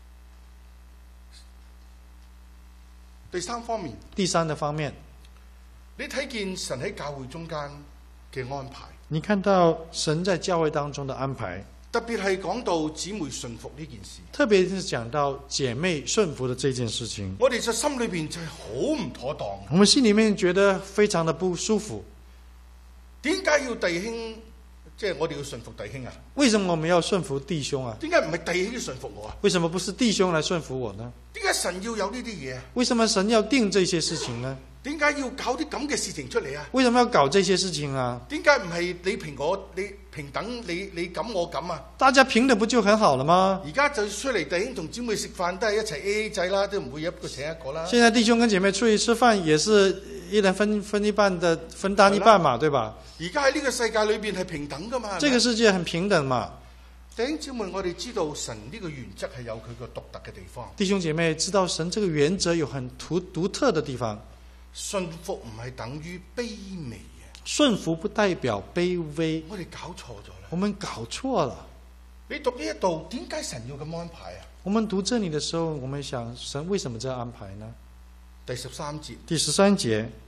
第三方面。 第三的方面， 你睇見神喺教會中間嘅安排。 你看到神在教會當中的安排， 特別係講到姊妹順服呢件事， 特別是講到姐妹順服的這件事情， 我哋就心裏邊就係好唔妥當。 我們心裏面覺得非常的不舒服。 點解要弟兄？即係我哋要順服弟兄啊？ 為什麼我們要順服弟兄啊？ 點解唔係弟兄要順服我啊？ 為什麼不是弟兄來順服我呢？ 點解神要有呢啲嘢？ 為什麼神要定這些事情呢？ 點解要搞啲咁嘅事情出嚟啊？ 為什麼要搞這些事情啊？ 點解唔係你平等，你咁我咁啊？大家平等不就很好了嗎？ 而家就出嚟弟兄同姊妹食飯都係一齊 AA 制啦，都唔會一個請一個啦。 現在弟兄跟姐妹出去吃飯也是一人分一半的，分擔一半嘛，對吧？ 而家喺呢個世界裏邊係平等噶嘛？ 這個世界很平等嘛。 弟兄姊妹，我哋知道神呢個原則係有佢個獨特嘅地方。 弟兄姐妹知道神這個原則有很獨特的地方。 順服唔係等於卑微嘅， 順服不代表卑微。 我哋搞錯咗啦， 我們搞錯了。 你讀呢一度，點解神要咁安排啊？ 我們讀這裡的時候，我們想神為什麼這樣安排呢？ 第13節， 第13節，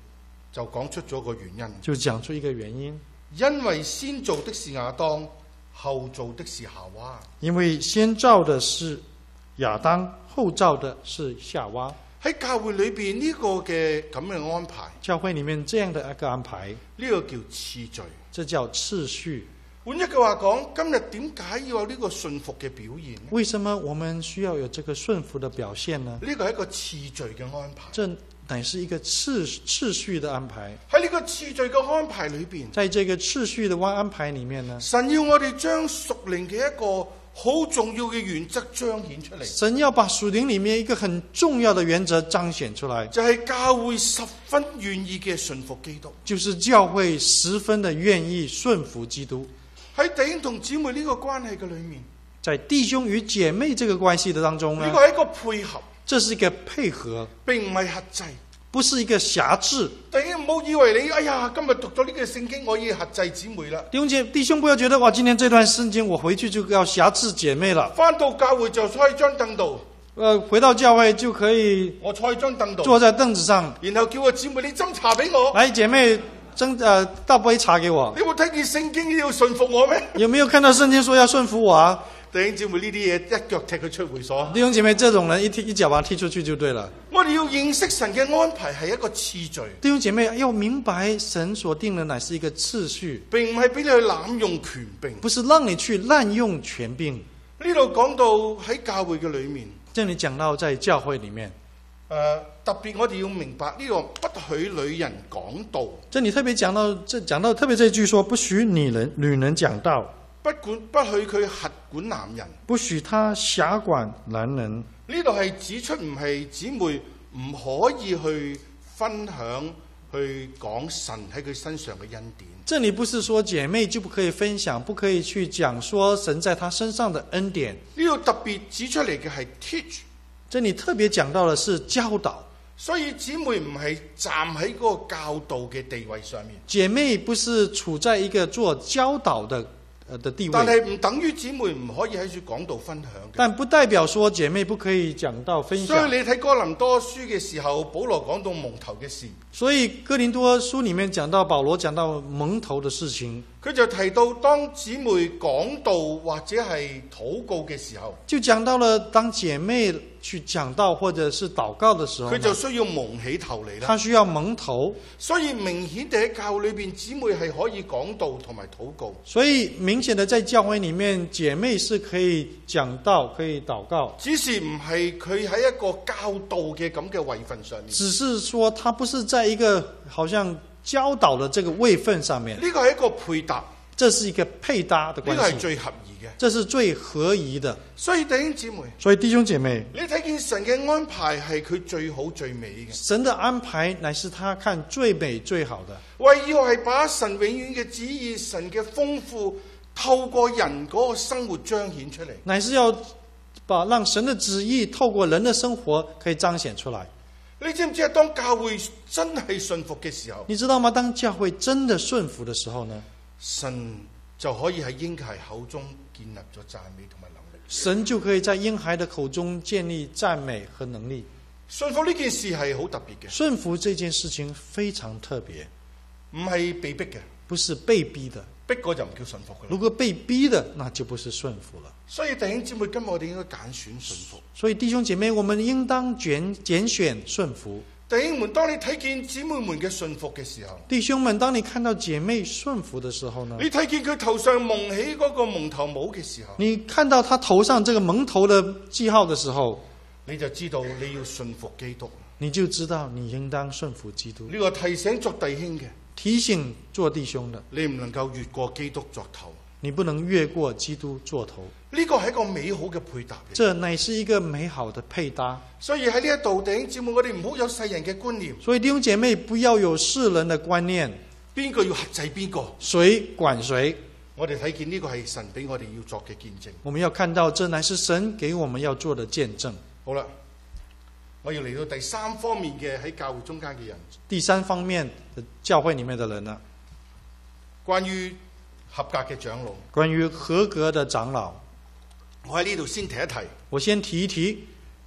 就講出咗個原因， 就講出一個原因， 因為先做的是亞當，後做的是夏娃。 因為先造的是亞當，後造的是夏娃。 喺教會裏邊呢個嘅咁嘅安排， 教會裡面這樣的一個安排， 呢個叫次序， 這叫次序。 換一句話講，今日點解要有呢個順服嘅表現呢？ 為什麼我們需要有這個順服的表現呢？ 呢個係一個次序嘅安排， 這乃是一個次序的安排。 喺呢個次序嘅安排裏邊， 在這個次序的安排裡面呢， 神要我哋將屬靈嘅一個好重要嘅原則彰顯出嚟。 神要把屬靈裡面一個很重要的原則彰顯出來， 就係教會十分願意嘅順服基督， 就是教會十分的願意順服基督。 喺弟兄同姊妹呢個關係嘅裏面， 在弟兄與姐妹這個關係的當中呢， 呢個係一個配合， 這是一個配合， 並唔係轄制， 不是一個轄制。 弟兄唔好以為你哎呀今日讀咗呢個聖經，我要轄制姊妹啦。 弟兄不要覺得哇，今天這段聖經我回去就要轄制姐妹了。 翻到教會就坐喺張凳度， 回到教會就可以我坐喺張凳度， 坐在凳子上， 然後叫個姊妹你斟茶俾我。 來姐妹倒杯茶給我。 你有冇睇見聖經要順服我咩？ 有沒有看到聖經說要順服我啊？ 弟兄姊妹呢啲嘢一腳踢佢出會所。 弟兄姐妹，這種人一腳把他踢出去就對了。 我哋要認識神嘅安排係一個次序。 弟兄姐妹要明白神所定的乃是一個次序， 並唔係俾你去濫用權柄， 不是讓你去濫用權柄。 呢度講到喺教會嘅裏面， 這裡講到在教會裡面， 特別我哋要明白呢個不許女人講道。 這裡特別講到特別這句說不許女人講道， 不許佢轄管男人， 不許他轄管男人。 呢度係指出唔係姊妹唔可以去分享去講神喺佢身上嘅恩典。 這裡不是說姐妹就不可以分享，不可以去講說神在她身上的恩典。 呢度特別指出嚟嘅係 teach， 這裡特別講到的是教導。 所以姊妹唔係站喺嗰個教導嘅地位上面， 姐妹不是處在一個做教導的地位， 但係唔等於姊妹唔可以喺處講道分享嘅。 但不代表說姐妹不可以講道分享。 所以你睇哥林多書嘅時候，保羅講到蒙頭嘅事。 所以哥林多書裡面講到保羅講到蒙頭的事情， 佢就提到當姊妹講道或者係禱告嘅時候， 就講到了當姐妹去講道或者是禱告的時候， 佢就需要蒙起頭嚟啦。 他需要蒙頭， 所以明顯地喺教會裏邊，姊妹係可以講道同埋禱告。 所以明顯的在教會裡面，姐妹是可以講道可以禱告， 只是唔係佢喺一個教導嘅咁嘅位份上面。 只是說他不是在一個好像教導的這個位份上面。 呢個係一個配搭， 這是一個配搭的關係， 呢個係最合宜嘅， 這是最合宜的。 所以弟兄姊妹， 所以弟兄姐妹， 你睇見神嘅安排係佢最好最美嘅。 神的安排乃是他看最美最好的， 為要係把神永遠嘅旨意、神嘅豐富透過人嗰個生活彰顯出嚟， 乃是要讓神的旨意透過人的生活可以彰顯出來。 你知唔知啊？當教會真係順服嘅時候， 你知道嗎？當教會真的順服的時候呢， 神就可以喺嬰孩口中建立咗讚美同埋能力。 神就可以在嬰孩的口中建立讚美和能力。 順服呢件事係好特別嘅， 順服這件事情非常特別， 唔係被逼嘅， 不是被逼的。 逼嗰就唔叫順服嘅。 如果被逼的，那就不是順服了。 所以弟兄姊妹，今日我哋應該揀選順服。 所以弟兄姐妹，我們應當揀選順服。 弟兄們，當你睇見姊妹們嘅順服嘅時候， 弟兄們，當你看到姐妹順服的時候呢？ 你睇見佢頭上蒙起嗰個蒙頭帽嘅時候， 你看到他頭上這個蒙頭的記號的時候， 你就知道你要順服基督。 你就知道你應當順服基督。 呢個提醒作弟兄嘅， 提醒做弟兄的， 你唔能夠越過基督作頭， 你不能越過基督做頭。 呢個係一個美好嘅配搭。 這乃是一個美好的配搭。 所以喺呢一度，弟兄姊妹，我哋唔好有世人嘅觀念。 所以弟兄姐妹不要有世人的觀念， 邊個要轄制邊個， 誰管誰。 我哋睇見呢個係神俾我哋要作嘅見證。 我們要看到，這乃是神給我們要做的見證。 好啦，我要嚟到第三方面嘅喺教會中間嘅人。 第三方面的教會裡面的人呢？ 關於合格嘅長老。 關於合格的長老， 我喺呢度先提一提。 我先提一提。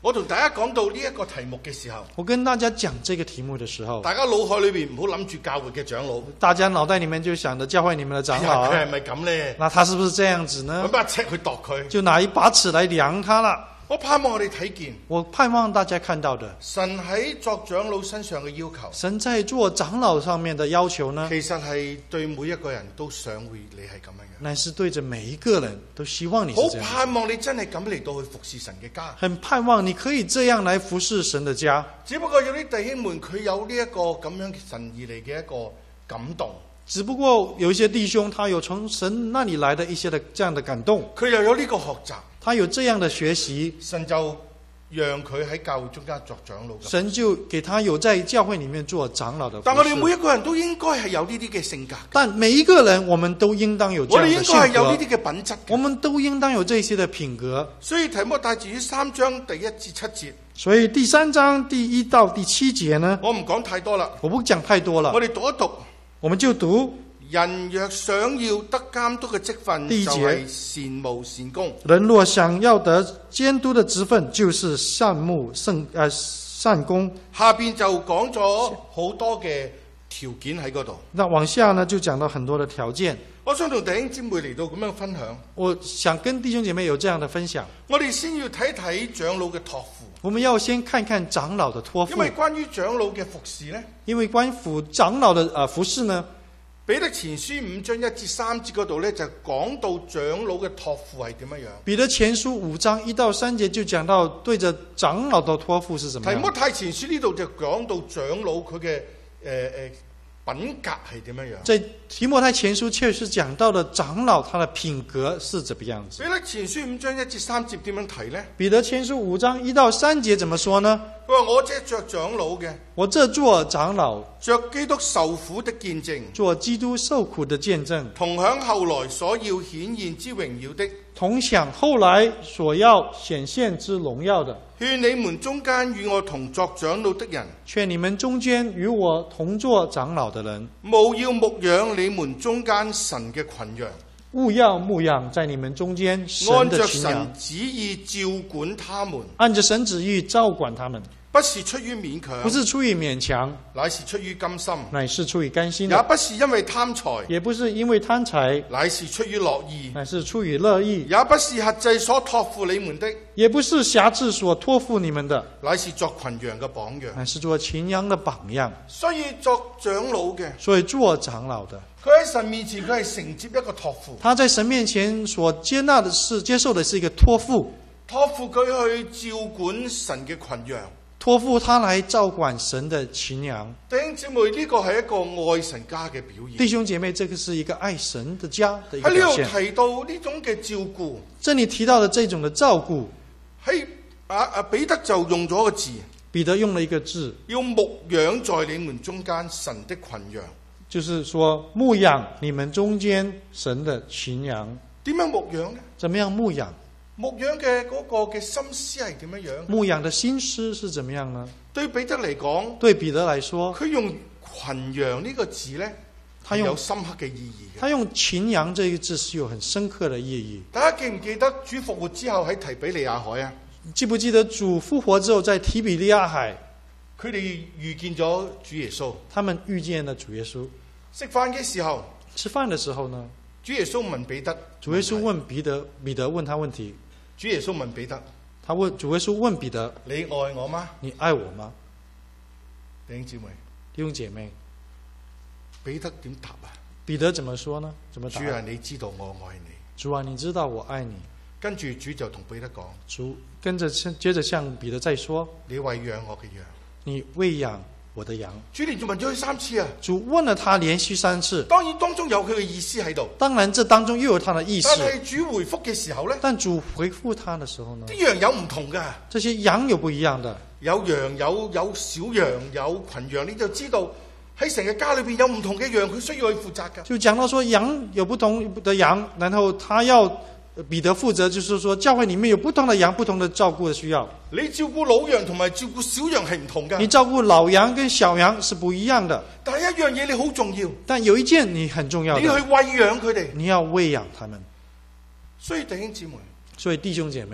我同大家講到呢一個題目嘅時候， 我跟大家講這個題目的時候， 大家腦海裏邊唔好諗住教會嘅長老， 大家腦袋裡面就想着教會裡面的長老， 佢係咪咁呢？ 那他是不是這樣子呢？ 揾把尺去度佢， 就拿一把尺來量他了。 我盼望我哋睇見， 我盼望大家看到的， 神喺作長老身上嘅要求， 神在做長老上面的要求呢， 其實係對每一個人都想會你係咁樣嘅， 乃是對着每一個人都希望你是這樣。 好盼望你真係咁嚟到去服侍神嘅家， 很盼望你可以這樣來服侍神的家。 只不過有啲弟兄們佢有呢一個咁樣神而嚟嘅一個感動， 只不過有一些弟兄他有從神那裡來的一些的這樣的感動， 佢又有呢個學習， 他有這樣的學習， 神就讓佢喺教會中間作長老。 神就給他有在教會裡面做長老的服侍。 但我哋每一個人都應該係有呢啲嘅性格。 但每一個人，我們都應當有這樣的性格。 我哋應該係有呢啲嘅品質。 我們都應當有這些的品格。 所以提摩太前書3章第1至7節。 所以第3章第1到第7節呢？ 我唔講太多啦。 我不講太多了。 我哋讀一讀。 我們就讀。 人若想要得監督嘅職分，就係善務善工。 人若想要得監督的職分，就是善務善工。 下邊就講咗好多嘅條件喺嗰度。 那往下呢，就講到很多的條件。 我想同弟兄姊妹嚟到咁樣分享。 我想跟弟兄姐妹有這樣的分享。 我哋先要睇睇長老嘅託付。 我們要先看看長老的託付。 因為關於長老嘅服侍呢， 因為關乎長老的服侍呢， 彼得前書5章1至3節嗰度咧，就講到長老嘅託付係點樣樣。 彼得前書5章1到3節就講到對着長老的託付是怎麼樣。 提摩太前書呢度就講到長老佢嘅品格係點樣樣。 在提摩太前書確實講到的長老他的品格是怎麼樣子。 彼得前書5章1至3節點樣提呢？ 彼得前書5章1到3節怎麼說呢？ 佢話我這作長老嘅， 我這做長老， 作基督受苦的見證， 做基督受苦的見證， 同享後來所要顯現之榮耀的， 同享後來所要顯現之榮耀的。 勸你們中間與我同作長老的人， 勸你們中間與我同作長老的人， 務要牧養你們中間神嘅群羊， 務要牧養在你們中間神的群羊， 按着神旨意照管他們， 按着神旨意照管他們。 不是出於勉強， 不是出於勉強， 乃是出於甘心， 乃是出於甘心， 也不是因為貪財， 也不是因為貪財， 乃是出於樂意， 乃是出於樂意， 也不是轄制所託付你們的， 也不是轄制所託付你們的， 乃是作群羊嘅榜樣， 乃是做群羊的榜樣。 所以作長老嘅， 所以做長老的， 佢喺神面前佢係承接一個託付， 他在神面前所接納的是接受的是一個託付， 託付佢去照管神嘅群羊。 託付他來照管神的群羊。 弟兄姊妹，呢個係一個愛神家嘅表現。 弟兄姐妹，這個是一個愛神的家的一個表現。 喺呢度提到呢種嘅照顧， 這裡提到的這種的照顧， 喺彼得就用咗個字， 彼得用了一個字， 要牧養在你們中間神的群羊， 就是說牧養你們中間神的群羊。 點樣牧養呢？ 怎麼樣牧養？ 牧養嘅嗰個嘅心思係點樣樣？ 牧養的心思是怎麼樣呢？ 對彼得嚟講， 對彼得來說， 佢用群羊呢個字呢，係有深刻嘅意義嘅。 他用群羊這個字是有很深刻的意義。 大家記唔記得主復活之後喺提比利亞海啊？ 記不記得主復活之後在提比利亞海， 佢哋遇見咗主耶穌。 他們遇見了主耶穌。 食飯嘅時候， 吃飯的時候呢？ 主耶穌問彼得， 主耶穌問彼得，彼得問他問題。 主耶穌問彼得， 主耶穌問彼得： 你愛我嗎？ 你愛我嗎？ 弟兄姊妹， 弟兄姐妹， 彼得點答啊？ 彼得怎麼說呢？怎麼答？ 主啊，你知道我愛你。 主啊，你知道我愛你。 跟住主就同彼得講， 主跟着接着向彼得再說： 你餵養我嘅羊。 你餵養我的羊。 主連續問咗佢3次啊！ 主問了他連續3次。 當然當中有佢嘅意思喺度。 當然，這當中又有他的意思。 但係主回覆嘅時候呢？ 但主回覆他的時候呢？ 啲羊有唔同㗎。 這些羊有不一樣的。 有羊有小羊有群羊，你就知道喺成個家裏邊有唔同嘅羊，佢需要去負責㗎。 就講到說羊有不同的羊，然後他要彼得負責，就是說教會裏面有不同的羊，不同的照顧的需要。 你照顧老羊同埋照顧小羊係唔同㗎。 你照顧老羊跟小羊是不一樣的。 但係一樣嘢你好重要。 但有一件你很重要的， 你要去餵養佢哋。 你要餵養他們。 所以弟兄姊妹， 所以弟兄姐妹，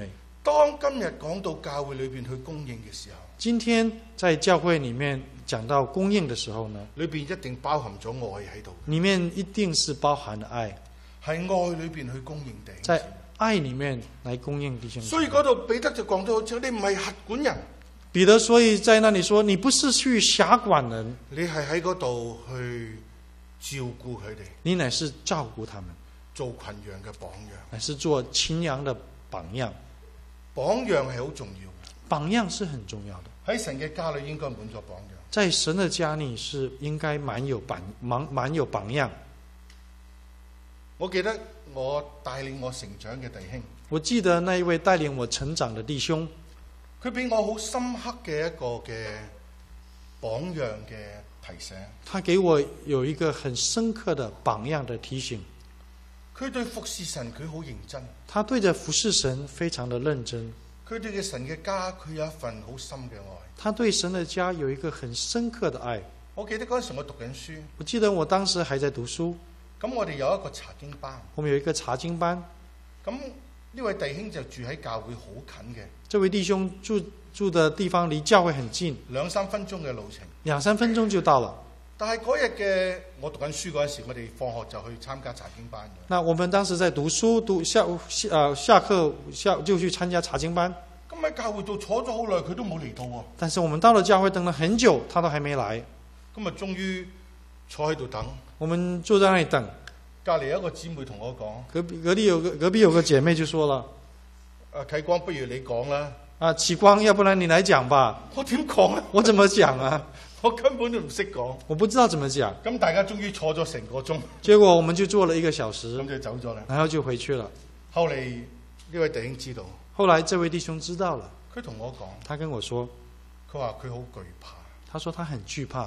當今日講到教會裏邊去供應嘅時候， 今天在教會裡面講到供應的時候呢， 裏邊一定包含咗愛喺度， 裡面一定是包含了愛， 係愛裏邊去供應弟兄， 在愛裡面來供應弟兄。 所以嗰度彼得就講到好似你唔係轄管人， 彼得所以在那裡說，你不是去轄管人， 你係喺嗰度去照顧佢哋， 你乃是照顧他們， 做群羊嘅榜樣， 乃是做群羊的榜樣。 榜樣係好重要嘅， 榜樣是很重要的。 喺神嘅家裏應該滿咗榜樣， 在神的家裏是應該滿有榜樣。 我記得我帶領我成長嘅弟兄， 我記得那一位帶領我成長的弟兄， 佢俾我好深刻嘅一個嘅榜樣嘅提醒。 他給我有一個很深刻的榜樣的提醒。 佢對服侍神佢好認真， 他對着服侍神非常的認真。 佢對嘅神嘅家佢有一份好深嘅愛。 他對神的家有一個很深刻的愛。 我記得嗰陣時我讀緊書， 我記得我當時還在讀書。 咁我哋有一個查經班， 我們有一個查經班。 咁呢位弟兄就住喺教會好近嘅。 這位弟兄住的地方離教會很近 ，2-3分鐘嘅路程 ，2-3分鐘就到了。 但係嗰日嘅我讀緊書嗰陣時，我哋放學就去參加查經班。 那我們當時在讀書，下課就去參加查經班。 咁喺教會度坐咗好耐，佢都冇嚟到喎。 但是我們到了教會等了很久，他都還沒來。 咁啊，終於坐喺度等。 我們坐在那裡等。 隔離有一個姊妹同我講， 隔壁有個姐妹就說了： 啟光，不如你講啦。 啟光，要不然你來講吧。 我點講啊？ 我怎麼講啊？ 我根本都唔識講， 我不知道怎麼講。 咁大家終於坐咗成個鐘， 結果我們就坐了1個小時， 咁就走咗啦。 然後就回去了。 後嚟呢位弟兄知道， 後來這位弟兄知道了， 佢同我講， 他跟我說， 佢話佢好懼怕。 他說他很懼怕。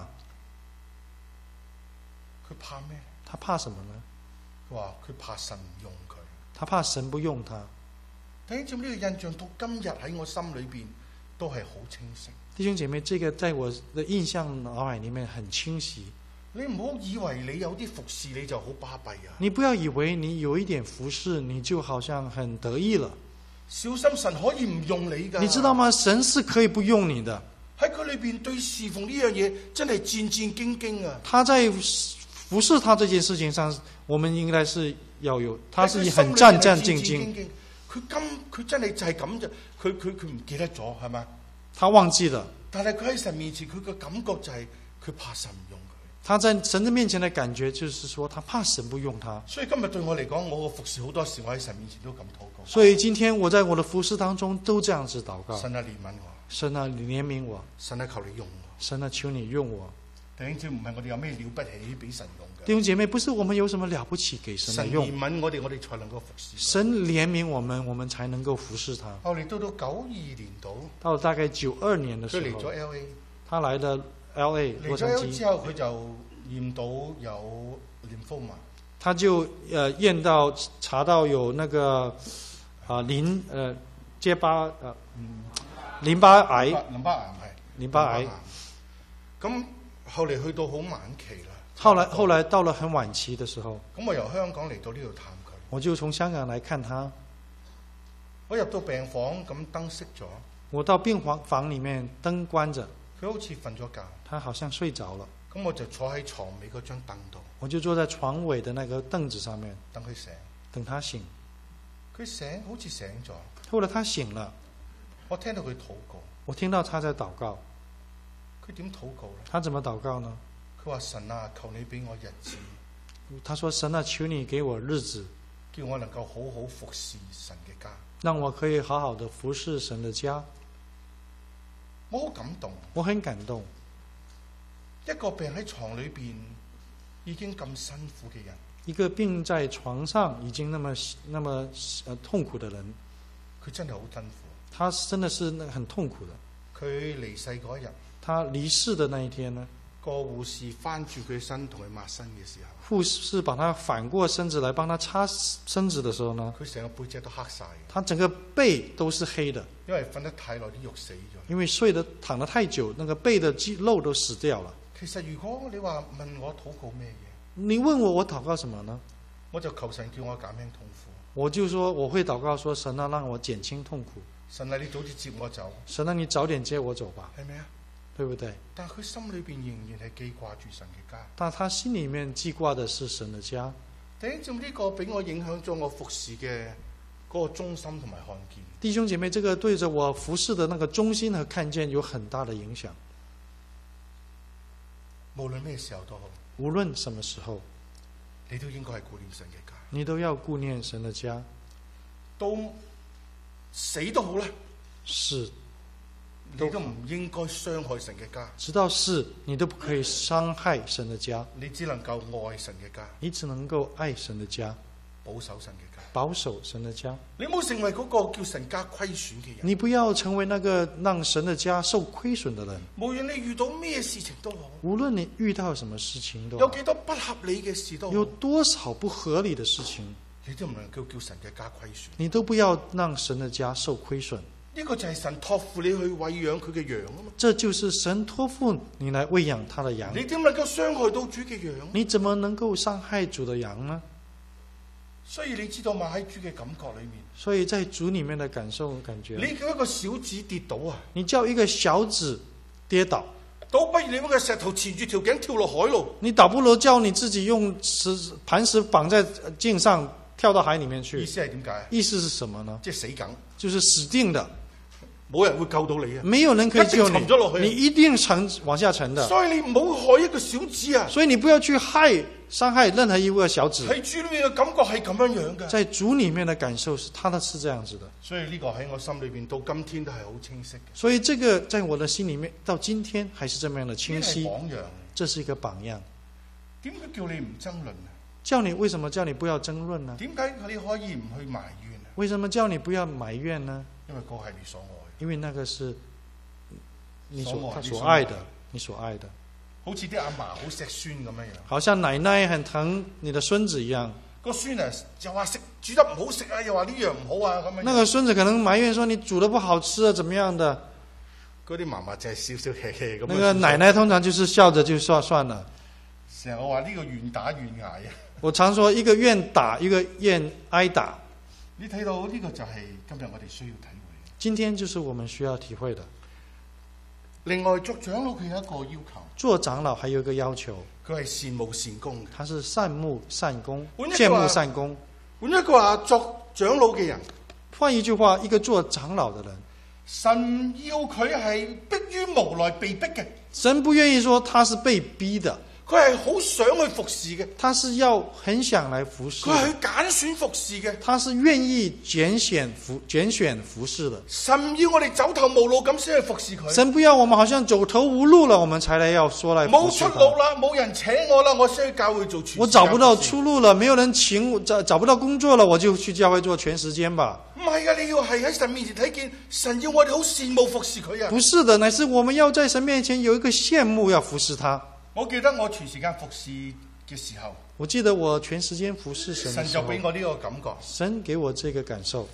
佢怕咩？ 他怕什麼呢？ 佢話佢怕神唔用佢， 他怕神不用他。 弟兄姊妹，呢個印象到今日喺我心裏邊都係好清晰。 弟兄姐妹，這個在我的印象腦海裡面很清晰。 你唔好以為你有啲服侍你就好巴閉啊！ 你不要以為你有一點服侍，你就好像很得意了。 小心，神可以唔用你㗎。 你知道嗎？神是可以不用你的。 喺佢裏邊對侍奉呢樣嘢真係戰戰兢兢啊！ 他在服侍他這件事情上，我們應該是要有，他是很戰戰兢兢。 佢真係就係咁啫，佢唔記得咗係咪？ 他忘記了。 但係佢喺神面前，佢個感覺就係佢怕神唔用佢。 他在神的面前的感覺就是說，他怕神不用他。 所以今日對我嚟講，我個服侍好多時，我喺神面前都咁禱告。 所以今天我在我的服侍當中都這樣子禱告。 神啊，憐憫我。 神啊，你憐憫我。 神啊，求你用我。 神啊，求你用我。 弟兄姊妹，唔係我哋有咩了不起俾神用嘅。 弟兄姐妹，不是我們有什麼了不起給神來用。 神憐憫我哋，我哋才能夠服侍。 神憐憫我們，我們才能夠服侍他。 後嚟到92年度， 到了大概92年的時候， 佢嚟咗 LA， 他來了 LA 洛杉磯。嚟咗 LA 之後，佢就驗到有lymphoma， 他就驗到查到有那個淋巴癌。淋巴癌。咁後嚟去到好晚期啦。後來到了很晚期的時候， 咁我由香港嚟到呢度探佢。 我就從香港來看他。 我入到病房，咁燈熄咗。 我到病房裡面，燈關着。 佢好似瞓咗覺。 他好像睡着了。 咁我就坐喺床尾嗰張凳度。 我就坐在床尾的那個凳子上面， 等佢醒。 等他醒。 佢醒，好似醒咗。 後來他醒了。 我聽到佢禱告。 我聽到他在禱告。 佢點禱告呢？ 他怎麼禱告呢？ 佢話：神啊，求你俾我日子。 他說：神啊，求你給我日子， 叫我能夠好好服侍神嘅家， 讓我可以好好的服侍神的家。 我好感動， 我很感動。 一個病喺床裏邊已經咁辛苦嘅人， 一個病在床上已經那麼痛苦的人， 佢真係好辛苦。 他真的是很痛苦的。 佢離世嗰一日， 他離世的那一天呢， 個護士翻住佢身同佢抹身嘅時候， 護士把他反過身子來幫他擦身子的時候呢， 佢成個背脊都黑晒， 他整個背都是黑的， 因為瞓得太耐啲肉死咗， 因為躺得太久，那個背的肌肉都死掉了。 其實如果你話問我禱告咩嘢， 你問我禱告什麼呢？ 我就求神叫我減輕痛苦。 我就說我會禱告說，神啊，讓我減輕痛苦。 神啊，你早啲接我走。 神啊，你早點接我走吧， 係咪啊？ 對不對？ 但佢心裏邊仍然係記掛住神嘅家。 但他心裡面記掛的是神的家。 弟兄姊妹，呢個俾我影響咗我服侍嘅嗰個忠心同埋看見。 弟兄姐妹，這個對着我服侍的那個忠心和看見有很大的影響。 無論咩時候都好， 無論什麼時候， 你都應該係顧念神嘅家。 你都要顧念神的家。到死都好啦， 是， 你都唔應該傷害神嘅家。 直到死，你都不可以傷害神的家。 你只能夠愛神嘅家， 你只能夠愛神的家， 保守神嘅家， 保守神的家。 你唔好成為嗰個叫神家虧損嘅人。 你不要成為那個讓神的家受虧損的人。 無論你遇到咩事情都好， 無論你遇到什麼事情都好， 有幾多不合理嘅事都好， 有多少不合理的事情， 你都唔能夠叫神嘅家虧損。 你都不要讓神的家受虧損。 呢個就係神託付你去餵養佢嘅羊啊嘛。 這就是神託付你來餵養他的羊。 你點能夠傷害到主嘅羊？ 你怎麼能夠傷害主的羊呢？ 所以你知道嘛，喺主嘅感覺裏面， 所以在主裡面的感受感覺， 你叫一個小子跌倒啊， 你叫一個小子跌倒， 倒不如你揾個石頭纏住條頸跳落海咯。 你倒不如叫你自己用磐石綁在頸上跳到海裡面去。 意思係點解？ 意思是什麼呢？ 即係死梗， 就是死定的。 冇人會救到你啊！ 沒有人可以救你， 沉咗落去， 你一定往下沉的。 所以你唔好害一個小子啊！ 所以你不要去傷害任何一個小子。 喺主裏面嘅感覺係咁樣樣嘅， 在主裡面的感受是他的是這樣子的。 所以呢個喺我心裏邊到今天都係好清晰嘅。 所以這個在我的心裡面到今天還是這麼樣的清晰。 呢係榜樣， 這是一個榜樣。 點解叫你唔爭論啊？ 為什麼叫你不要爭論呢？ 點解你可以唔去埋怨啊？ 為什麼叫你不要埋怨呢？ 因為嗰係你所愛。 因為那個是他所愛的，你所愛的。 好似啲阿嫲好錫孫咁樣樣， 好像奶奶很疼你的孫子一樣。 個孫啊又話食煮得唔好食啊，又話呢樣唔好啊咁樣。 那個孫子可能埋怨說你煮得不好吃啊，怎麼樣的？ 嗰啲嫲嫲就係笑笑氣氣咁。 那個奶奶通常就是笑着就算了。 成日我話呢個願打願挨啊。 我常說一個願打，一個願挨打。 你睇到呢個就係今日我哋需要體會。 今天就是我們需要體會的。 另外作長老佢有一個要求， 做長老還有一個要求， 佢係善慕善功嘅。 他是善慕善功，羨慕善功。 換一句話，作長老嘅人， 換一句話，一個做長老的人， 神要佢係迫於無奈被逼嘅。 神不願意說他是被逼的。 佢係好想去服侍嘅， 他是要很想來服侍。 佢係去揀選服侍嘅， 他是願意揀選服侍的。 神要我哋走投無路咁先去服侍佢。 神不要我們好像走投無路了，我們才來要說來服侍他。 冇出路啦，冇人請我啦，我先去教會做全時間。 我找不到出路了，沒有人請我，找不到工作了，我就去教會做全時間吧。 唔係啊，你要係喺神面前睇見神要我哋好羨慕服侍佢啊。 不是的，乃是我們要在神面前有一個羨慕，要服侍他。 我記得我全時間服侍嘅時候， 我記得我全時間服侍神嘅時候， 神就俾我呢個感覺。 神給我這個感受。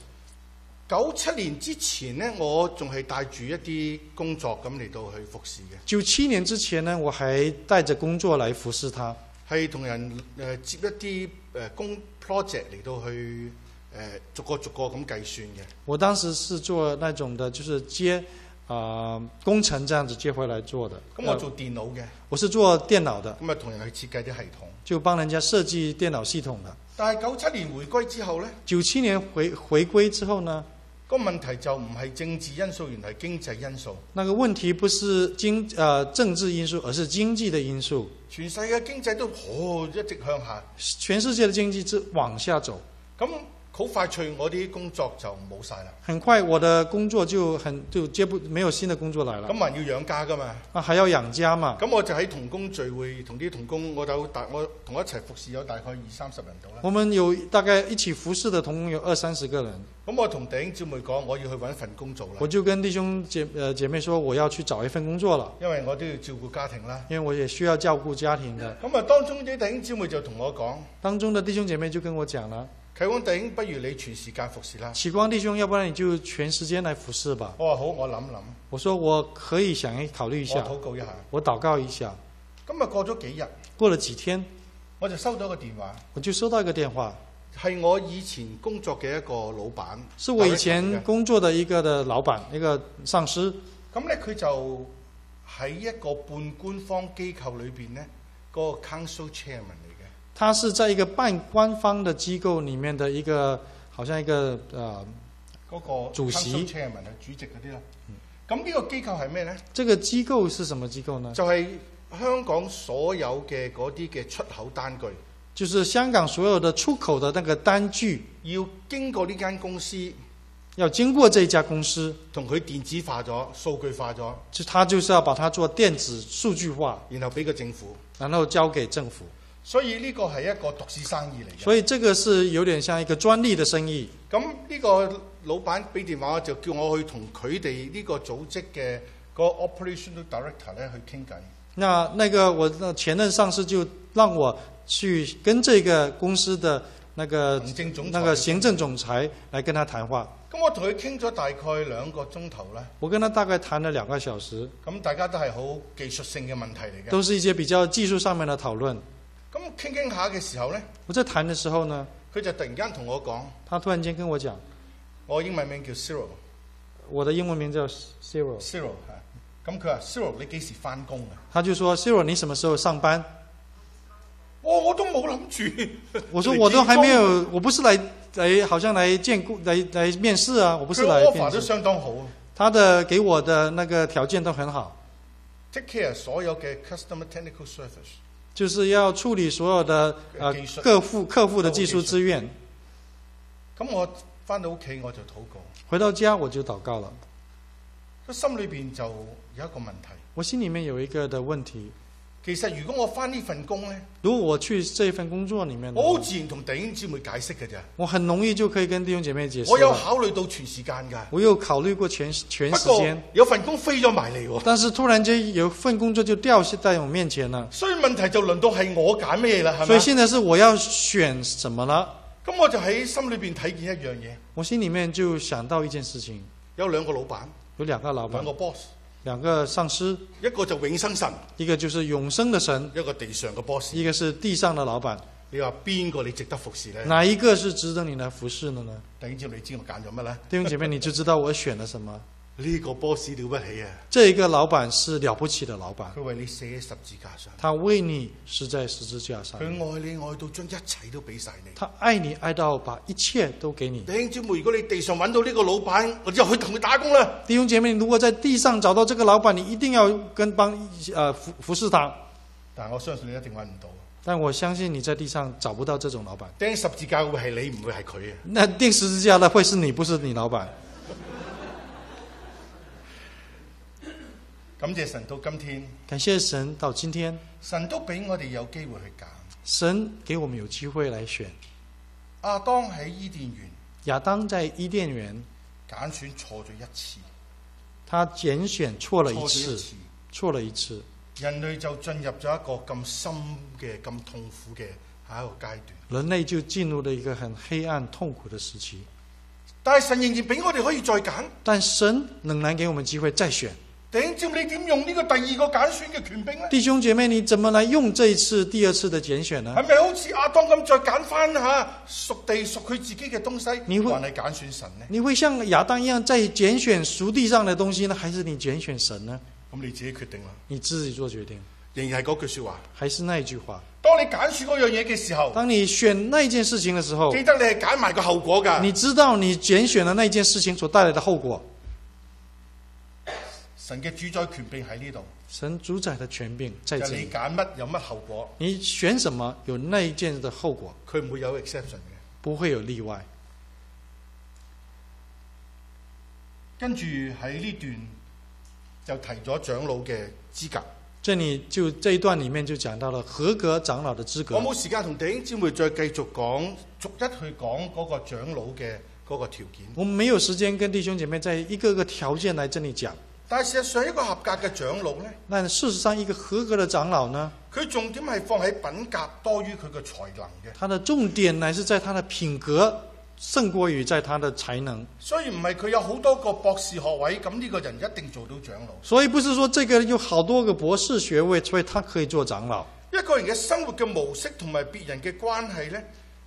97年之前呢，我仲係帶住一啲工作咁嚟到去服侍嘅。 97年之前呢，我還帶着工作來服侍他，係同人接一啲工 project 嚟到去逐個咁計算嘅。 我當時是做那種的，就是接工程這樣子接回來做的。 咁我做電腦嘅， 我是做電腦的。 咁啊同人去設計啲系統， 就幫人家設計電腦系統的。 但係97年回歸之後呢 ，97年回歸之後呢， 個問題就唔係政治因素，原來係經濟因素。 那個問題不是政治因素，而是經濟的因素。 全世界經濟都一直向下， 全世界的經濟是往下走。 咁好快脆，我啲工作就冇晒啦。 很快，我的工作就沒有新的工作來了。 咁還要養家噶嘛？ 還要養家嘛？ 咁我就喺同工聚會，同啲同工，我同一齊服侍有大概20-30人到啦。 我們有大概一起服侍的同工有20-30個人。 咁我同弟兄姊妹講，我要去揾份工做啦。 我就跟弟兄姐妹說，我要去找一份工作了。 因為我都要照顧家庭啦。 因為我也需要照顧家庭的。 咁啊，當中啲弟兄姊妹就同我講， 當中的弟兄姐妹就跟我講了。 啟光弟兄，不如你全時間服侍啦。 啟光弟兄，要不然你就全時間來服侍吧。 我話好，我諗諗。 我說我可以考慮一下。 我禱告一下。 我禱告一下。 今日過咗幾日， 過了幾天， 我就收到一個電話。 我就收到一個電話。 係我以前工作嘅一個老闆， 是我以前工作的一個的老闆，一個上司。 咁咧佢就喺一個半官方機構裏邊咧，嗰個 council chairman 嚟嘅。 他是在一個半官方的機構裡面的一個，好像一個嗰個主席 council chairman 係主席嗰啲啦。咁呢個機構係咩咧？ 這個機構是什麼機構呢？ 就係香港所有嘅嗰啲嘅出口單據。 就是香港所有的出口的那個單據， 要經過呢間公司， 要經過這家公司， 同佢電子化咗、數據化咗， 他就是要把它做電子數據化， 然後俾個政府， 然後交給政府。 所以呢個係一個獨市生意嚟嘅。 所以這個是有點像一個專利的生意。 咁呢個老闆俾電話就叫我去同佢哋呢個組織嘅個 operational director 咧去傾偈。 那個我前任上司就讓我去跟這個公司的那個行政總裁來跟他談話。 咁我同佢傾咗大概2個鐘頭啦。 我跟他大概談了2個小時。 咁大家都係好技術性嘅問題嚟嘅。 都是一些比較技術上面的討論。 咁傾下嘅時候咧， 我在談的時候呢， 佢就突然間同我講， 他突然間跟我講， 我英文名叫 Cyril， 我的英文名叫 Cyril。 咁佢話 Cyril 你幾時返工啊？ 他就說 Cyril 你什麼時候上班？ 我都冇諗住。 我說我都還沒有，我不是來好像來面試啊，我不是來面試。 佢 offer 都相當好。 他的給我的那個條件都很好。 Take care 所有嘅 customer technical service， 就是要處理所有的客戶的技術資源。 咁我返到屋企我就禱告。 回到家我就禱告了。 佢心裏邊就有一個問題。 我心裡面有一個的問題。 其實如果我返呢份工咧， 如果我去這份工作裡面， 我好自然同弟兄姊妹解釋嘅啫。 我很容易就可以跟弟兄姐妹解釋。 我有考慮到全時間㗎。 我有考慮過全時間。 不過有份工飛咗埋嚟喎。 但是突然間有份工作就掉在我面前了。 所以問題就輪到係我揀咩啦，係咪？ 所以現在是我要選什麼了。 咁我就喺心裏邊睇見一樣嘢。 我心裡面就想到一件事情。 有2個老闆。 有2個老闆。 2個 boss。 2個上司， 一個就永生神， 一個就是永生的神， 一個地上嘅 boss， 一個是地上的老闆。 你話邊個你值得服侍呢？ 哪一個是值得你來服侍的呢？ 弟兄姐妹，你知我揀咗乜呢？ 弟兄姐妹，你就知道我選了什麼。 呢個 boss 了不起啊！ 這一個老闆是了不起的老闆。 佢為你死喺十字架上。 他為你死在十字架上。 佢愛你愛到將一切都俾晒你。 他愛你愛到把一切都給你。 弟兄姐妹，如果你地上揾到呢個老闆，我就去同佢打工啦。 弟兄姐妹，如果在地上找到這個老闆，你一定要服侍他。 但我相信你一定揾唔到。 但我相信你在地上找不到這種老闆。 釘十字架會係你，唔會係佢啊。 那釘十字架的會是你，不是你老闆。 感謝神到今天， 感謝神到今天， 神都俾我哋有機會去揀。 神給我們有機會來選。 亞當喺伊甸園， 亞當在伊甸園揀選錯咗一次， 他揀選錯了一次，錯了一次， 人類就進入咗一個咁深嘅、咁痛苦嘅下一個階段。 人類就進入了一個很黑暗、痛苦的時期。 但係神仍然俾我哋可以再揀， 但神仍然給我們機會再選。 弟兄姐妹，你點用呢個第2個揀選嘅權柄呢？弟兄姐妹，你怎麼來用這一次第2次的揀選呢？ 係咪好似亞當咁再揀翻屬地屬佢自己嘅東西？還係揀選神呢？ 你會像亞當一樣再揀選屬地上的東西呢，還是你揀選神呢？ 咁你自己決定啦。 你自己做決定。 仍然係嗰句說話。 還是那一句話。 當你揀選嗰樣嘢嘅時候， 當你選那件事情嘅時候， 記得你係揀埋個後果㗎。你知道你揀選了那件事情所帶來的後果。 神嘅主宰權柄喺呢度。 神主宰的權柄在這裡。 你揀乜有乜後果？ 你選什麼有那一件的後果。 佢唔會有 exception 嘅。 不會有例外。 跟住喺呢段就提咗長老嘅資格。 這一段裡面就講到了合格長老的資格。 我冇時間同弟兄姊妹再繼續講，逐一去講嗰個長老嘅嗰個條件。 我們沒有時間跟弟兄姐妹在一個個條件來這裡講。 但係事實上一個合格嘅長老呢？ 但事實上一個合格的長老呢？ 佢重點係放喺品格多於佢嘅才能嘅。 他的重點乃是在他的品格勝過於在他的才能。 所以唔係佢有好多個博士學位，咁呢個人一定做到長老。 所以不是說這個有好多個博士學位，所以他可以做長老。 一個人嘅生活嘅模式同埋別人嘅關係呢，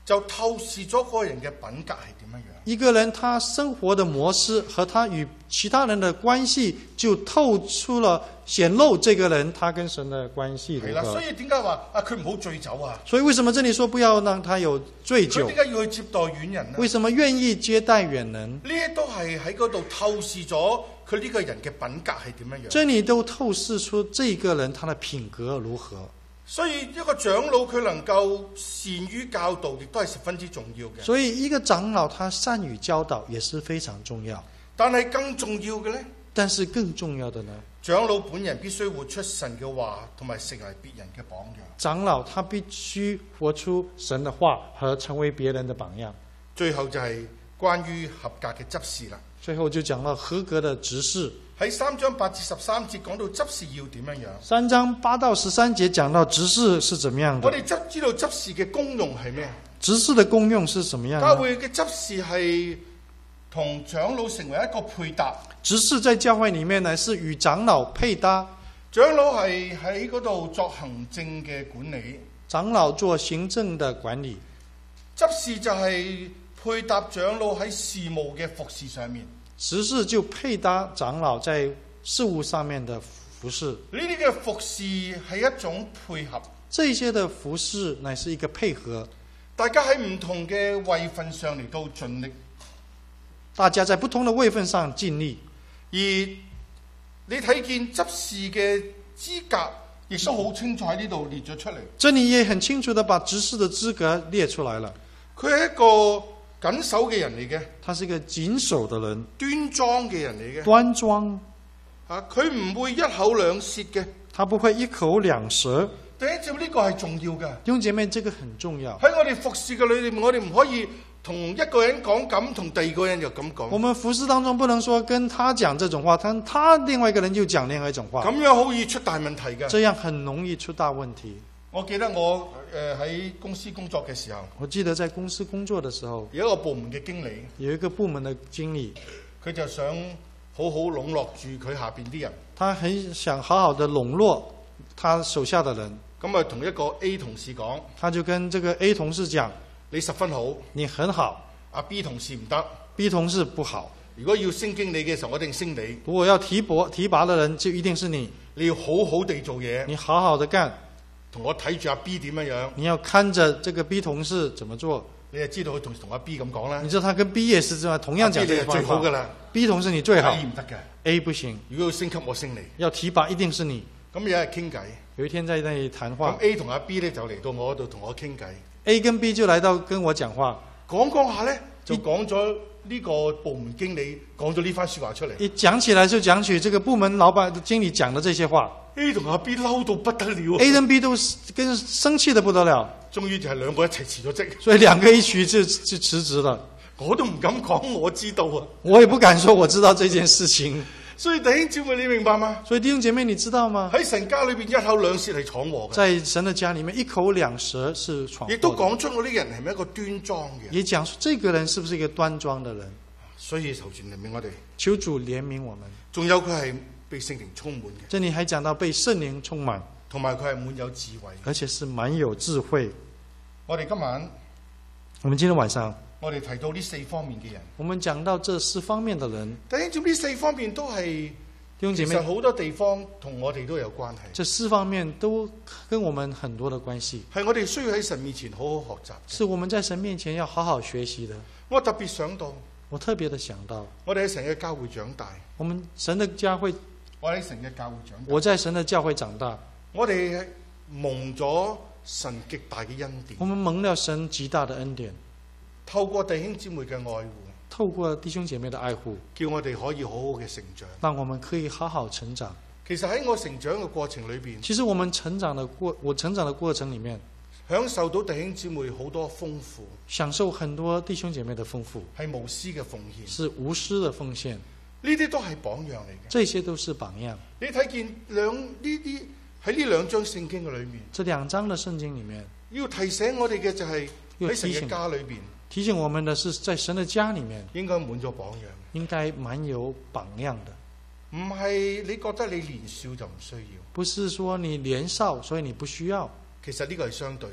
就透視咗嗰個人嘅品格係點樣樣。 一個人他生活的模式和他與其他人的關係，就透出了顯露這個人他跟神的關係。 係啦，所以點解話佢唔好醉酒啊？ 所以為什麼這裡說不要讓他有醉酒？ 佢點解要去接待遠人呢？ 為什麼願意接待遠人？ 呢啲都係喺嗰度透視咗佢呢個人嘅品格係點樣樣。 這裡都透視出這個人他的品格如何。 所以一個長老佢能夠善於教導，亦都係十分之重要嘅。 所以一個長老他善於教導也是非常重要。 但係更重要嘅呢？ 但是更重要的呢？ 長老本人必須活出神嘅話，同埋成為別人嘅榜樣。 長老他必須活出神的話和成為別人的榜樣。 最後就係關於合格嘅執事啦。 最後就講到合格的執事。 喺3章8至13節講到執事要點樣樣。 3章8到13節講到執事是怎麼樣的。 我哋知道執事嘅功用係咩？ 執事的功用是什麼樣的？ 教會嘅執事係同長老成為一個配搭。 執事在教會裡面呢，是與長老配搭。 長老係喺嗰度作行政嘅管理。 長老做行政的管理。 執事就係配搭長老喺事務嘅服侍上面。 執事就配搭長老在事務上面的服侍。 呢啲嘅服侍係一種配合。 這些的服侍乃是一個配合。 大家喺唔同嘅位份上嚟到盡力。 大家在不同的位份上盡力。 而你睇見執事嘅資格，亦都好清楚喺呢度列咗出嚟。 這裡也很清楚地把執事的資格列出來了。 佢係一個謹守嘅人嚟嘅， 他是一個謹守的人， 端莊嘅人嚟嘅， 端莊。 佢唔會一口兩舌嘅， 他不會一口兩舌。 第一，呢個係重要嘅。 弟兄姐妹，這個很重要。 喺我哋服侍嘅裏面，我哋唔可以同一個人講咁，同第二個人又咁講。 我們服侍當中不能說跟他講這種話，他另外一個人就講另外一種話。 咁樣好易出大問題嘅。 這樣很容易出大問題。 我記得我喺公司工作嘅時候， 我記得在公司工作的時候， 有一個部門嘅經理， 有一個部門的經理， 佢就想好好籠絡住佢下邊啲人。他很想好好的籠絡他手下的人。 咁啊，同一個 A 同事講， 他就跟這個 A 同事講： 你十分好， 你很好。 阿 B 同事唔得 ，B 同事不好。 如果要升經理嘅時候，我一定升你。 如果要提拔的人，就一定是你。 你要好好地做嘢， 你好好的幹。 同我睇住阿 B 點樣樣。 你要看着這個 B 同事怎麼做。 你就知道佢同阿 B 咁講啦。你知道他跟 B 也是這樣，同樣講這個方法。 最好噶啦。 B 同事你最好。 A 唔得嘅 ，A 不行。 如果要升級，我升你。 要提拔一定是你。 咁有一日傾偈， 有一天在那裡談話。 咁 A 同阿 B 咧就嚟到我嗰度同我傾偈。 A 跟 B 就來到跟我講話， 講下咧就講咗呢個部門經理講咗呢番說話出嚟。 一講起來就講起這個部門老闆經理講的這些話。 A 同阿 B 嬲到不得了。 A 跟 B 都跟生氣得不得了。 終於就係兩個一齊辭咗職。 所以兩個一起就辭職了。 我都唔敢講，我知道啊。 我也不敢說我知道這件事情。 所以弟兄姊妹，你明白嗎？ 所以弟兄姐妹，你知道嗎？ 喺神家裏邊一口兩舌係闖禍嘅。 在神的家裏面，一口兩舌是闖禍。 亦都講出我呢個人係咪一個端莊嘅？ 也講出這個人是不是一個端莊的人？ 所以求主憐憫我哋。 求主憐憫我們。仲有佢係被聖靈充滿嘅。 這裡還講到被聖靈充滿， 同埋佢係滿有智慧， 而且是滿有智慧。 我哋今天晚上。 我哋提到呢四方面嘅人， 我們講到這四方面的人， 弟兄姊妹，呢四方面都係，其實好多地方同我哋都有關係。 這四方面都跟我們很多的關係， 係我哋需要喺神面前好好學習， 是我們在神面前要好好學習的。 我特別想到， 我特別的想到， 我哋喺神嘅教會長大， 我們神的教會， 我喺神嘅教會長大， 我在神的教會長大， 我哋蒙咗神極大嘅恩典， 我們蒙了神極大的恩典。 透過弟兄姊妹嘅愛護， 透過弟兄姐妹的愛護， 叫我哋可以好好嘅成長， 讓我們可以好好成長。 其實喺我成長嘅過程裏邊， 其實我成長的過程裡面， 享受到弟兄姊妹好多豐富， 享受很多弟兄姐妹的豐富， 係無私嘅奉獻， 是無私的奉獻。 呢啲都係榜樣嚟嘅， 這些都是榜樣。 你睇見喺呢兩章聖經嘅裏面， 這兩章的聖經裡面， 要提醒我哋嘅就係喺神嘅家裏邊。 提醒我們的是，在神的家裡面應該滿咗榜樣， 應該滿有榜樣的。 唔係你覺得你年少就唔需要， 不是說你年少所以你不需要。 其實呢個係相對嘅。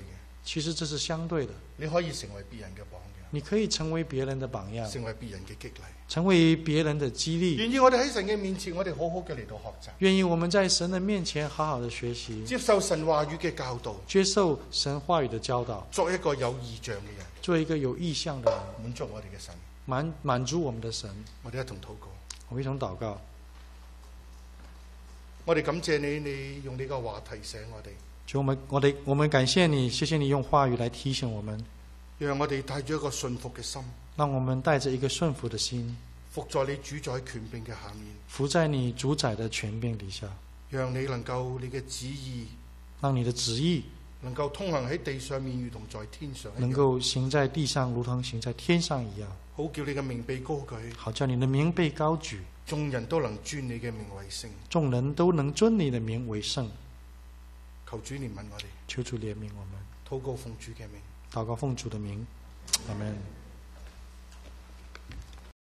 其實這是相對的。 你可以成為別人嘅榜樣， 你可以成為別人的榜樣， 成為別人嘅激勵， 成為別人的激勵。 願意我哋喺神嘅面前，我哋好好嘅嚟到學習。 願意我們在神的面前好好的學習， 接受神話語嘅教導， 接受神話語的教導， 作一個有異象嘅人， 做一個有異象的人， 滿足我哋嘅神， 滿足我們的神。 我哋一同禱告， 我們一同禱告。 我哋感謝你，你用呢個話提醒我哋。 主，我們感謝你，謝謝你用話語來提醒我們， 讓我哋帶住一個信服嘅心， 讓我們帶着一個順服的心， 服在你主宰權柄嘅下面， 服在你主宰的權柄底下， 讓你能夠你嘅旨意， 讓你的旨意能夠通行喺地上面，如同在天上一樣， 能夠行在地上，如同行在天上一樣。 好叫你嘅名被高舉， 好叫你的名被高舉， 眾人都能尊你嘅名為聖， 眾人都能尊你的名為聖。 求主憐憫我哋， 求主憐憫我們， 禱告奉主嘅名， 禱告奉主的名，阿們。